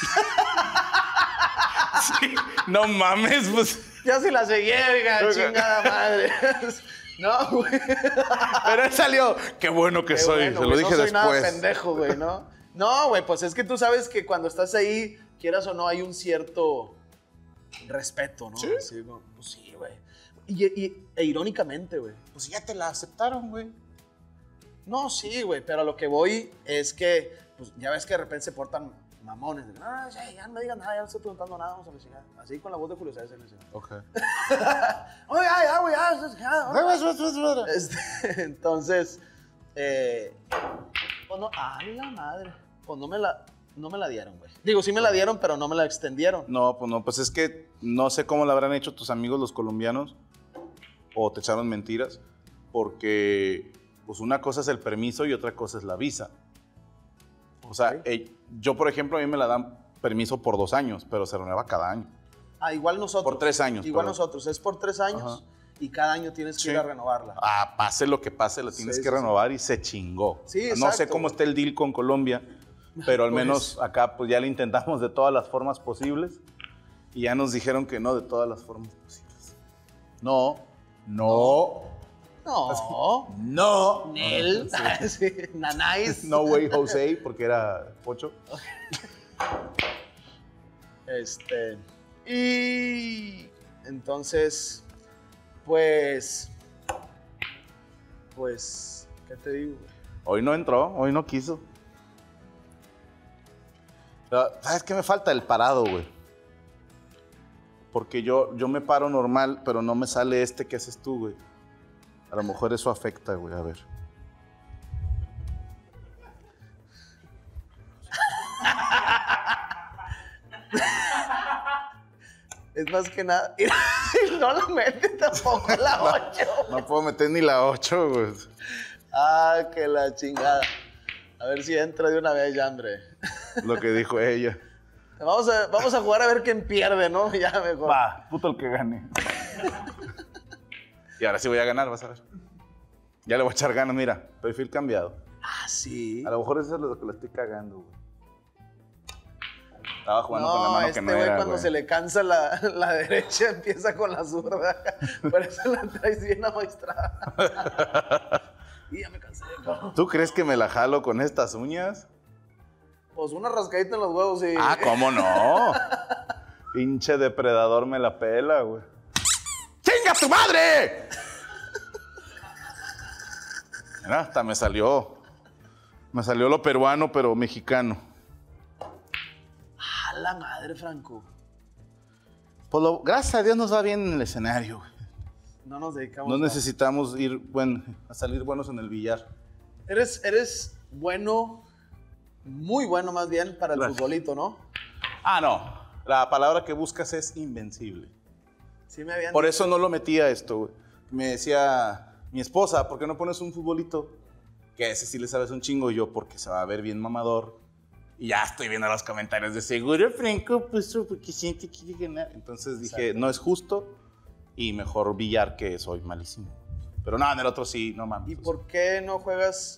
Sí, no mames, pues. Ya se la seguí, oiga, chingada madre. No, güey. Pero él salió. Qué bueno que Qué soy, bueno, se lo güey, dije no soy después. nada pendejo, güey, ¿no? No, güey, pues es que tú sabes que cuando estás ahí, quieras o no, hay un cierto respeto, ¿no? ¿Sí? Así como, pues sí, güey. Y, y- e irónicamente, güey. Pues ya te la aceptaron, güey. No, sí, güey, pero a lo que voy es que, pues ya ves que de repente se portan mamones. No, no, ya, ya no me digan nada, ya no estoy preguntando nada, vamos a la chingada. Así con la voz de Julio César. ¿No? Ok. Oye, ya, ya, güey, ya, ya, ya, ya. Este, entonces, eh, pues no, a la madre, pues no me la, no me la dieron, güey. Digo, sí me la dieron, pero no me la extendieron. No, pues no, pues es que no sé cómo lo habrán hecho tus amigos los colombianos o te echaron mentiras, porque pues una cosa es el permiso y otra cosa es la visa. O sea, Ok. eh, yo por ejemplo a mí me la dan permiso por dos años, pero se renueva cada año. Ah, igual nosotros. Por tres años, Igual perdón. nosotros, es por tres años. Ajá. y cada año tienes que Sí. ir a renovarla. Ah, pase lo que pase, la tienes Sí, que sí, renovar y se chingó. Sí, No sé exacto. cómo está el deal con Colombia, pero al Pues- menos acá pues ya lo intentamos de todas las formas posibles y ya nos dijeron que no de todas las formas posibles. No, no, No, no. Nel, sí, Nanais. No way Jose, porque era Pocho. Este, y entonces, pues, pues, ¿qué te digo? Hoy no entró, hoy no quiso. Pero, ¿sabes qué me falta? El parado, güey. Porque yo, yo me paro normal, pero no me sale este que haces tú, güey. A lo mejor eso afecta, güey. A ver. Es más que nada, y no lo mete tampoco la ocho. No puedo meter ni la ocho, güey. Ah, que la chingada. A ver si entra de una vez ya, hombre. Lo que dijo ella. Vamos a, vamos a jugar a ver quién pierde, ¿no? Ya mejor. Va, puto el que gane. Y ahora sí voy a ganar, vas a ver. Ya le voy a echar ganas, mira. Perfil cambiado. Ah, sí. A lo mejor eso es lo que le estoy cagando, güey. Estaba jugando No, con la mano este que no güey era, cuando güey. se le cansa la, la derecha empieza con la zurda. Por eso la traes bien amaestrada. Y ya me cansé, cabrón. ¿Tú crees que me la jalo con estas uñas? Pues una rascadita en los huevos y... Ah, ¿cómo no? Pinche depredador me la pela, güey. ¡Chinga tu madre! Mira, hasta me salió. Me salió lo peruano, pero mexicano. ¡A la madre, Franco! Pues lo- gracias a Dios nos va bien en el escenario, güey. No nos dedicamos No a... necesitamos ir, bueno, a salir buenos en el billar. Eres, eres bueno, muy bueno más bien para el Gracias. futbolito, ¿no? Ah, no. La palabra que buscas es invencible. Sí me habían Por dicho. eso no lo metí a esto, güey. Me decía mi esposa, ¿por qué no pones un futbolito? Que a ese sí le sabes un chingo. Y yo, porque se va a ver bien mamador. Y ya estoy viendo los comentarios de seguro, Franco, pues porque siente que quiere ganar. Entonces dije, Exacto. no es justo y mejor billar, que soy malísimo. Pero no, en el otro sí, no mames. ¿Y por qué no juegas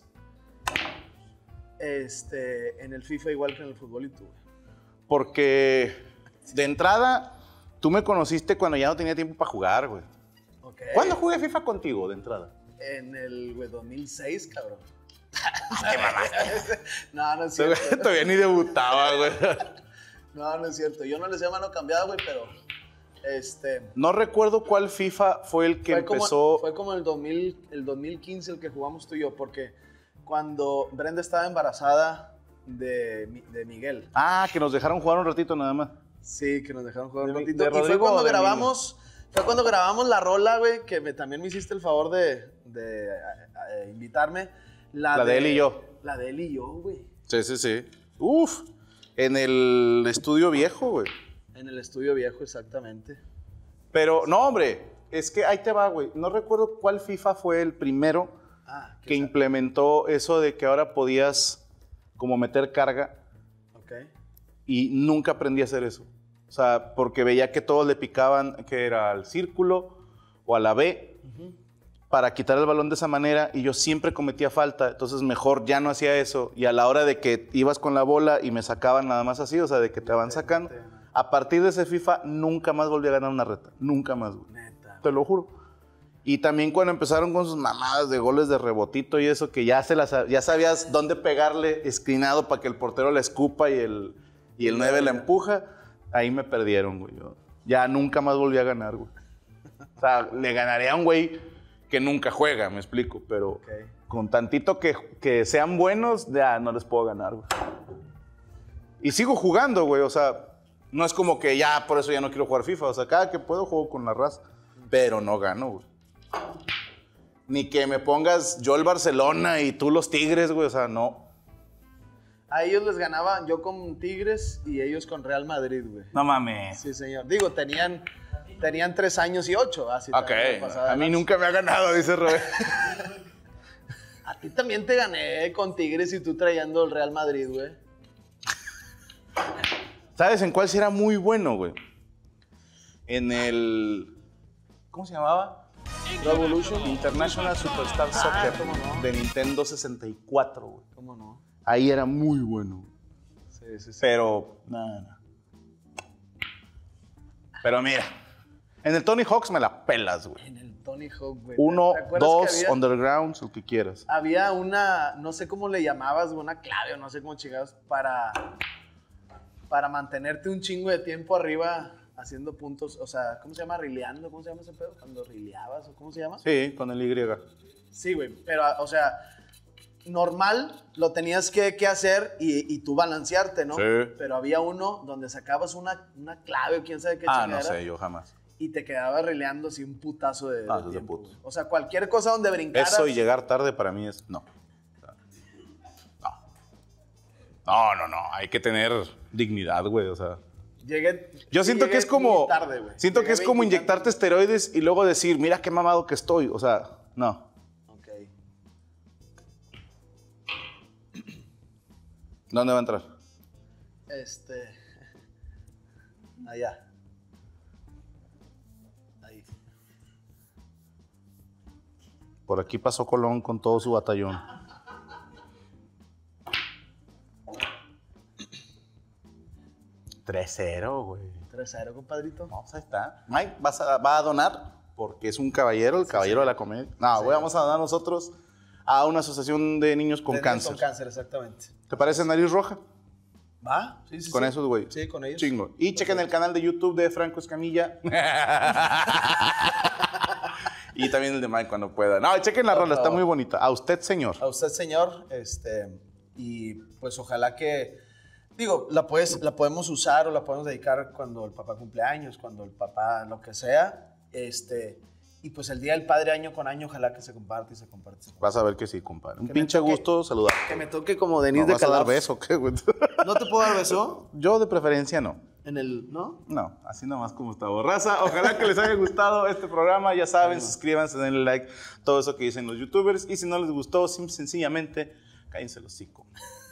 este, en el FIFA igual que en el futbolito, güey? Porque de entrada, tú me conociste cuando ya no tenía tiempo para jugar, güey. Ok. ¿Cuándo jugué FIFA contigo de entrada? En el güey, dos mil seis, cabrón. ¿Qué mamaste? No, no es cierto. Todavía ni debutaba, güey. No, no es cierto. Yo no les sé mano cambiada, güey, pero este No recuerdo cuál FIFA fue el que fue como, empezó. fue como el dos mil, el dos mil quince el que jugamos tú y yo, porque cuando Brenda estaba embarazada de, Mi- de Miguel. Ah, que nos dejaron jugar un ratito nada más. Sí, que nos dejaron jugar un De mi- ratito. de Y fue Rodrigo cuando o de grabamos, fue cuando grabamos la rola, güey, que me- también me hiciste el favor de, de, a- a- invitarme. La de él y yo. La de él y yo, güey. Sí, sí, sí. Uf, en el estudio viejo, güey. En el estudio viejo, exactamente. Pero, no, hombre, es que ahí te va, güey. No recuerdo cuál FIFA fue el primero Ah, que qué sa- implementó eso de que ahora podías como meter carga Ok. y nunca aprendí a hacer eso. O sea, porque veía que todos le picaban, que era al círculo o a la B, para quitar el balón de esa manera y yo siempre cometía falta, entonces mejor ya no hacía eso y a la hora de que ibas con la bola y me sacaban nada más así, o sea, de que te van sacando, a partir de ese FIFA nunca más volví a ganar una reta, nunca más, güey. Neta. Te lo juro. Y también cuando empezaron con sus mamadas de goles de rebotito y eso, que ya, se las, ya sabías dónde pegarle escrinado para que el portero la escupa y el, y el nueve la empuja, ahí me perdieron, güey. Yo ya nunca más volví a ganar, güey. O sea, le ganaré a un güey que nunca juega, me explico, pero Ok. con tantito que, que sean buenos, ya no les puedo ganar, güey. Y sigo jugando, güey, o sea, no es como que ya por eso ya no quiero jugar FIFA, o sea, cada que puedo juego con la raza, pero no gano, güey. Ni que me pongas yo el Barcelona y tú los Tigres, güey, o sea, no. A ellos les ganaba yo con Tigres y ellos con Real Madrid, güey. No mames. Sí, señor. Digo, tenían, tenían tres años y ocho. Así Ok, también me pasaba de a mí lanza. nunca me ha ganado, dice Robert. A ti también te gané con Tigres y tú trayendo el Real Madrid, güey. ¿Sabes en cuál sí era muy bueno, güey? En el... ¿Cómo se llamaba? Pro Evolution. International Superstar Ah, Soccer cómo no. de Nintendo sesenta y cuatro, güey. ¿Cómo no? Ahí era muy bueno. Sí, sí, sí. Pero, nada, nada. Pero mira, en el Tony Hawk's me la pelas, güey. En el Tony Hawk, güey. Uno, ¿Te acuerdas dos, que había, Undergrounds, lo que quieras. había una, no sé cómo le llamabas, una clave o no sé cómo chingados, para, para mantenerte un chingo de tiempo arriba haciendo puntos, o sea, ¿cómo se llama? Rileando, ¿cómo se llama ese pedo? Cuando rileabas, o ¿cómo se llama? Sí, con el Y. Sí, güey, pero, o sea, normal lo tenías que, que hacer y, y tú balancearte, ¿no? Sí. Pero había uno donde sacabas una, una clave o quién sabe qué Ah, chingadera. no sé, yo jamás. Y te quedabas rileando así un putazo de, Ah, de eso es de tiempo, putos. güey. O sea, cualquier cosa donde brincaras. Eso y llegar tarde para mí es no. No. No, no, no. Hay que tener dignidad, güey. O sea. Llegué, Yo sí siento que llegué es como. muy tarde, güey. siento Llegué que es como veintitantos. inyectarte esteroides y luego decir, mira qué mamado que estoy. O sea, no. Ok. ¿Dónde va a entrar? Este. Allá. Ahí. Por aquí pasó Colón con todo su batallón. tres cero, güey. tres cero, compadrito. Vamos, ahí está. Mike, ¿vas a, va a donar? Porque es un caballero, el caballero de la comedia. No, güey, vamos a donar nosotros a una asociación de niños con De niños cáncer. Con cáncer, exactamente. ¿Te parece Nariz Roja? ¿Va? Sí, sí, Con sí. esos, güey. Sí, con ellos. Chingo. Y chequen el canal de YouTube de Franco Escamilla. Y también el de Mike cuando pueda. No, chequen la Por rola, está favor. muy bonita. A usted, señor. A usted, señor, este, y pues ojalá que, digo, la, puedes, la podemos usar o la podemos dedicar cuando el papá cumple años, cuando el papá, lo que sea, este, y pues el día del padre año con año, ojalá que se comparte y se comparte. se comparte. Vas a ver que sí, compadre. Un Que me pinche toque- gusto saludar. Que me toque como Denise ¿No de vas a dar Calaf. beso o qué, güey? ¿No te puedo dar beso? Yo de preferencia no. En el, ¿no? No, así nomás como está borraza. Ojalá que les haya gustado este programa. Ya saben, suscríbanse, denle like, todo eso que dicen los youtubers. Y si no les gustó, sim- sencillamente, cállense el hocico.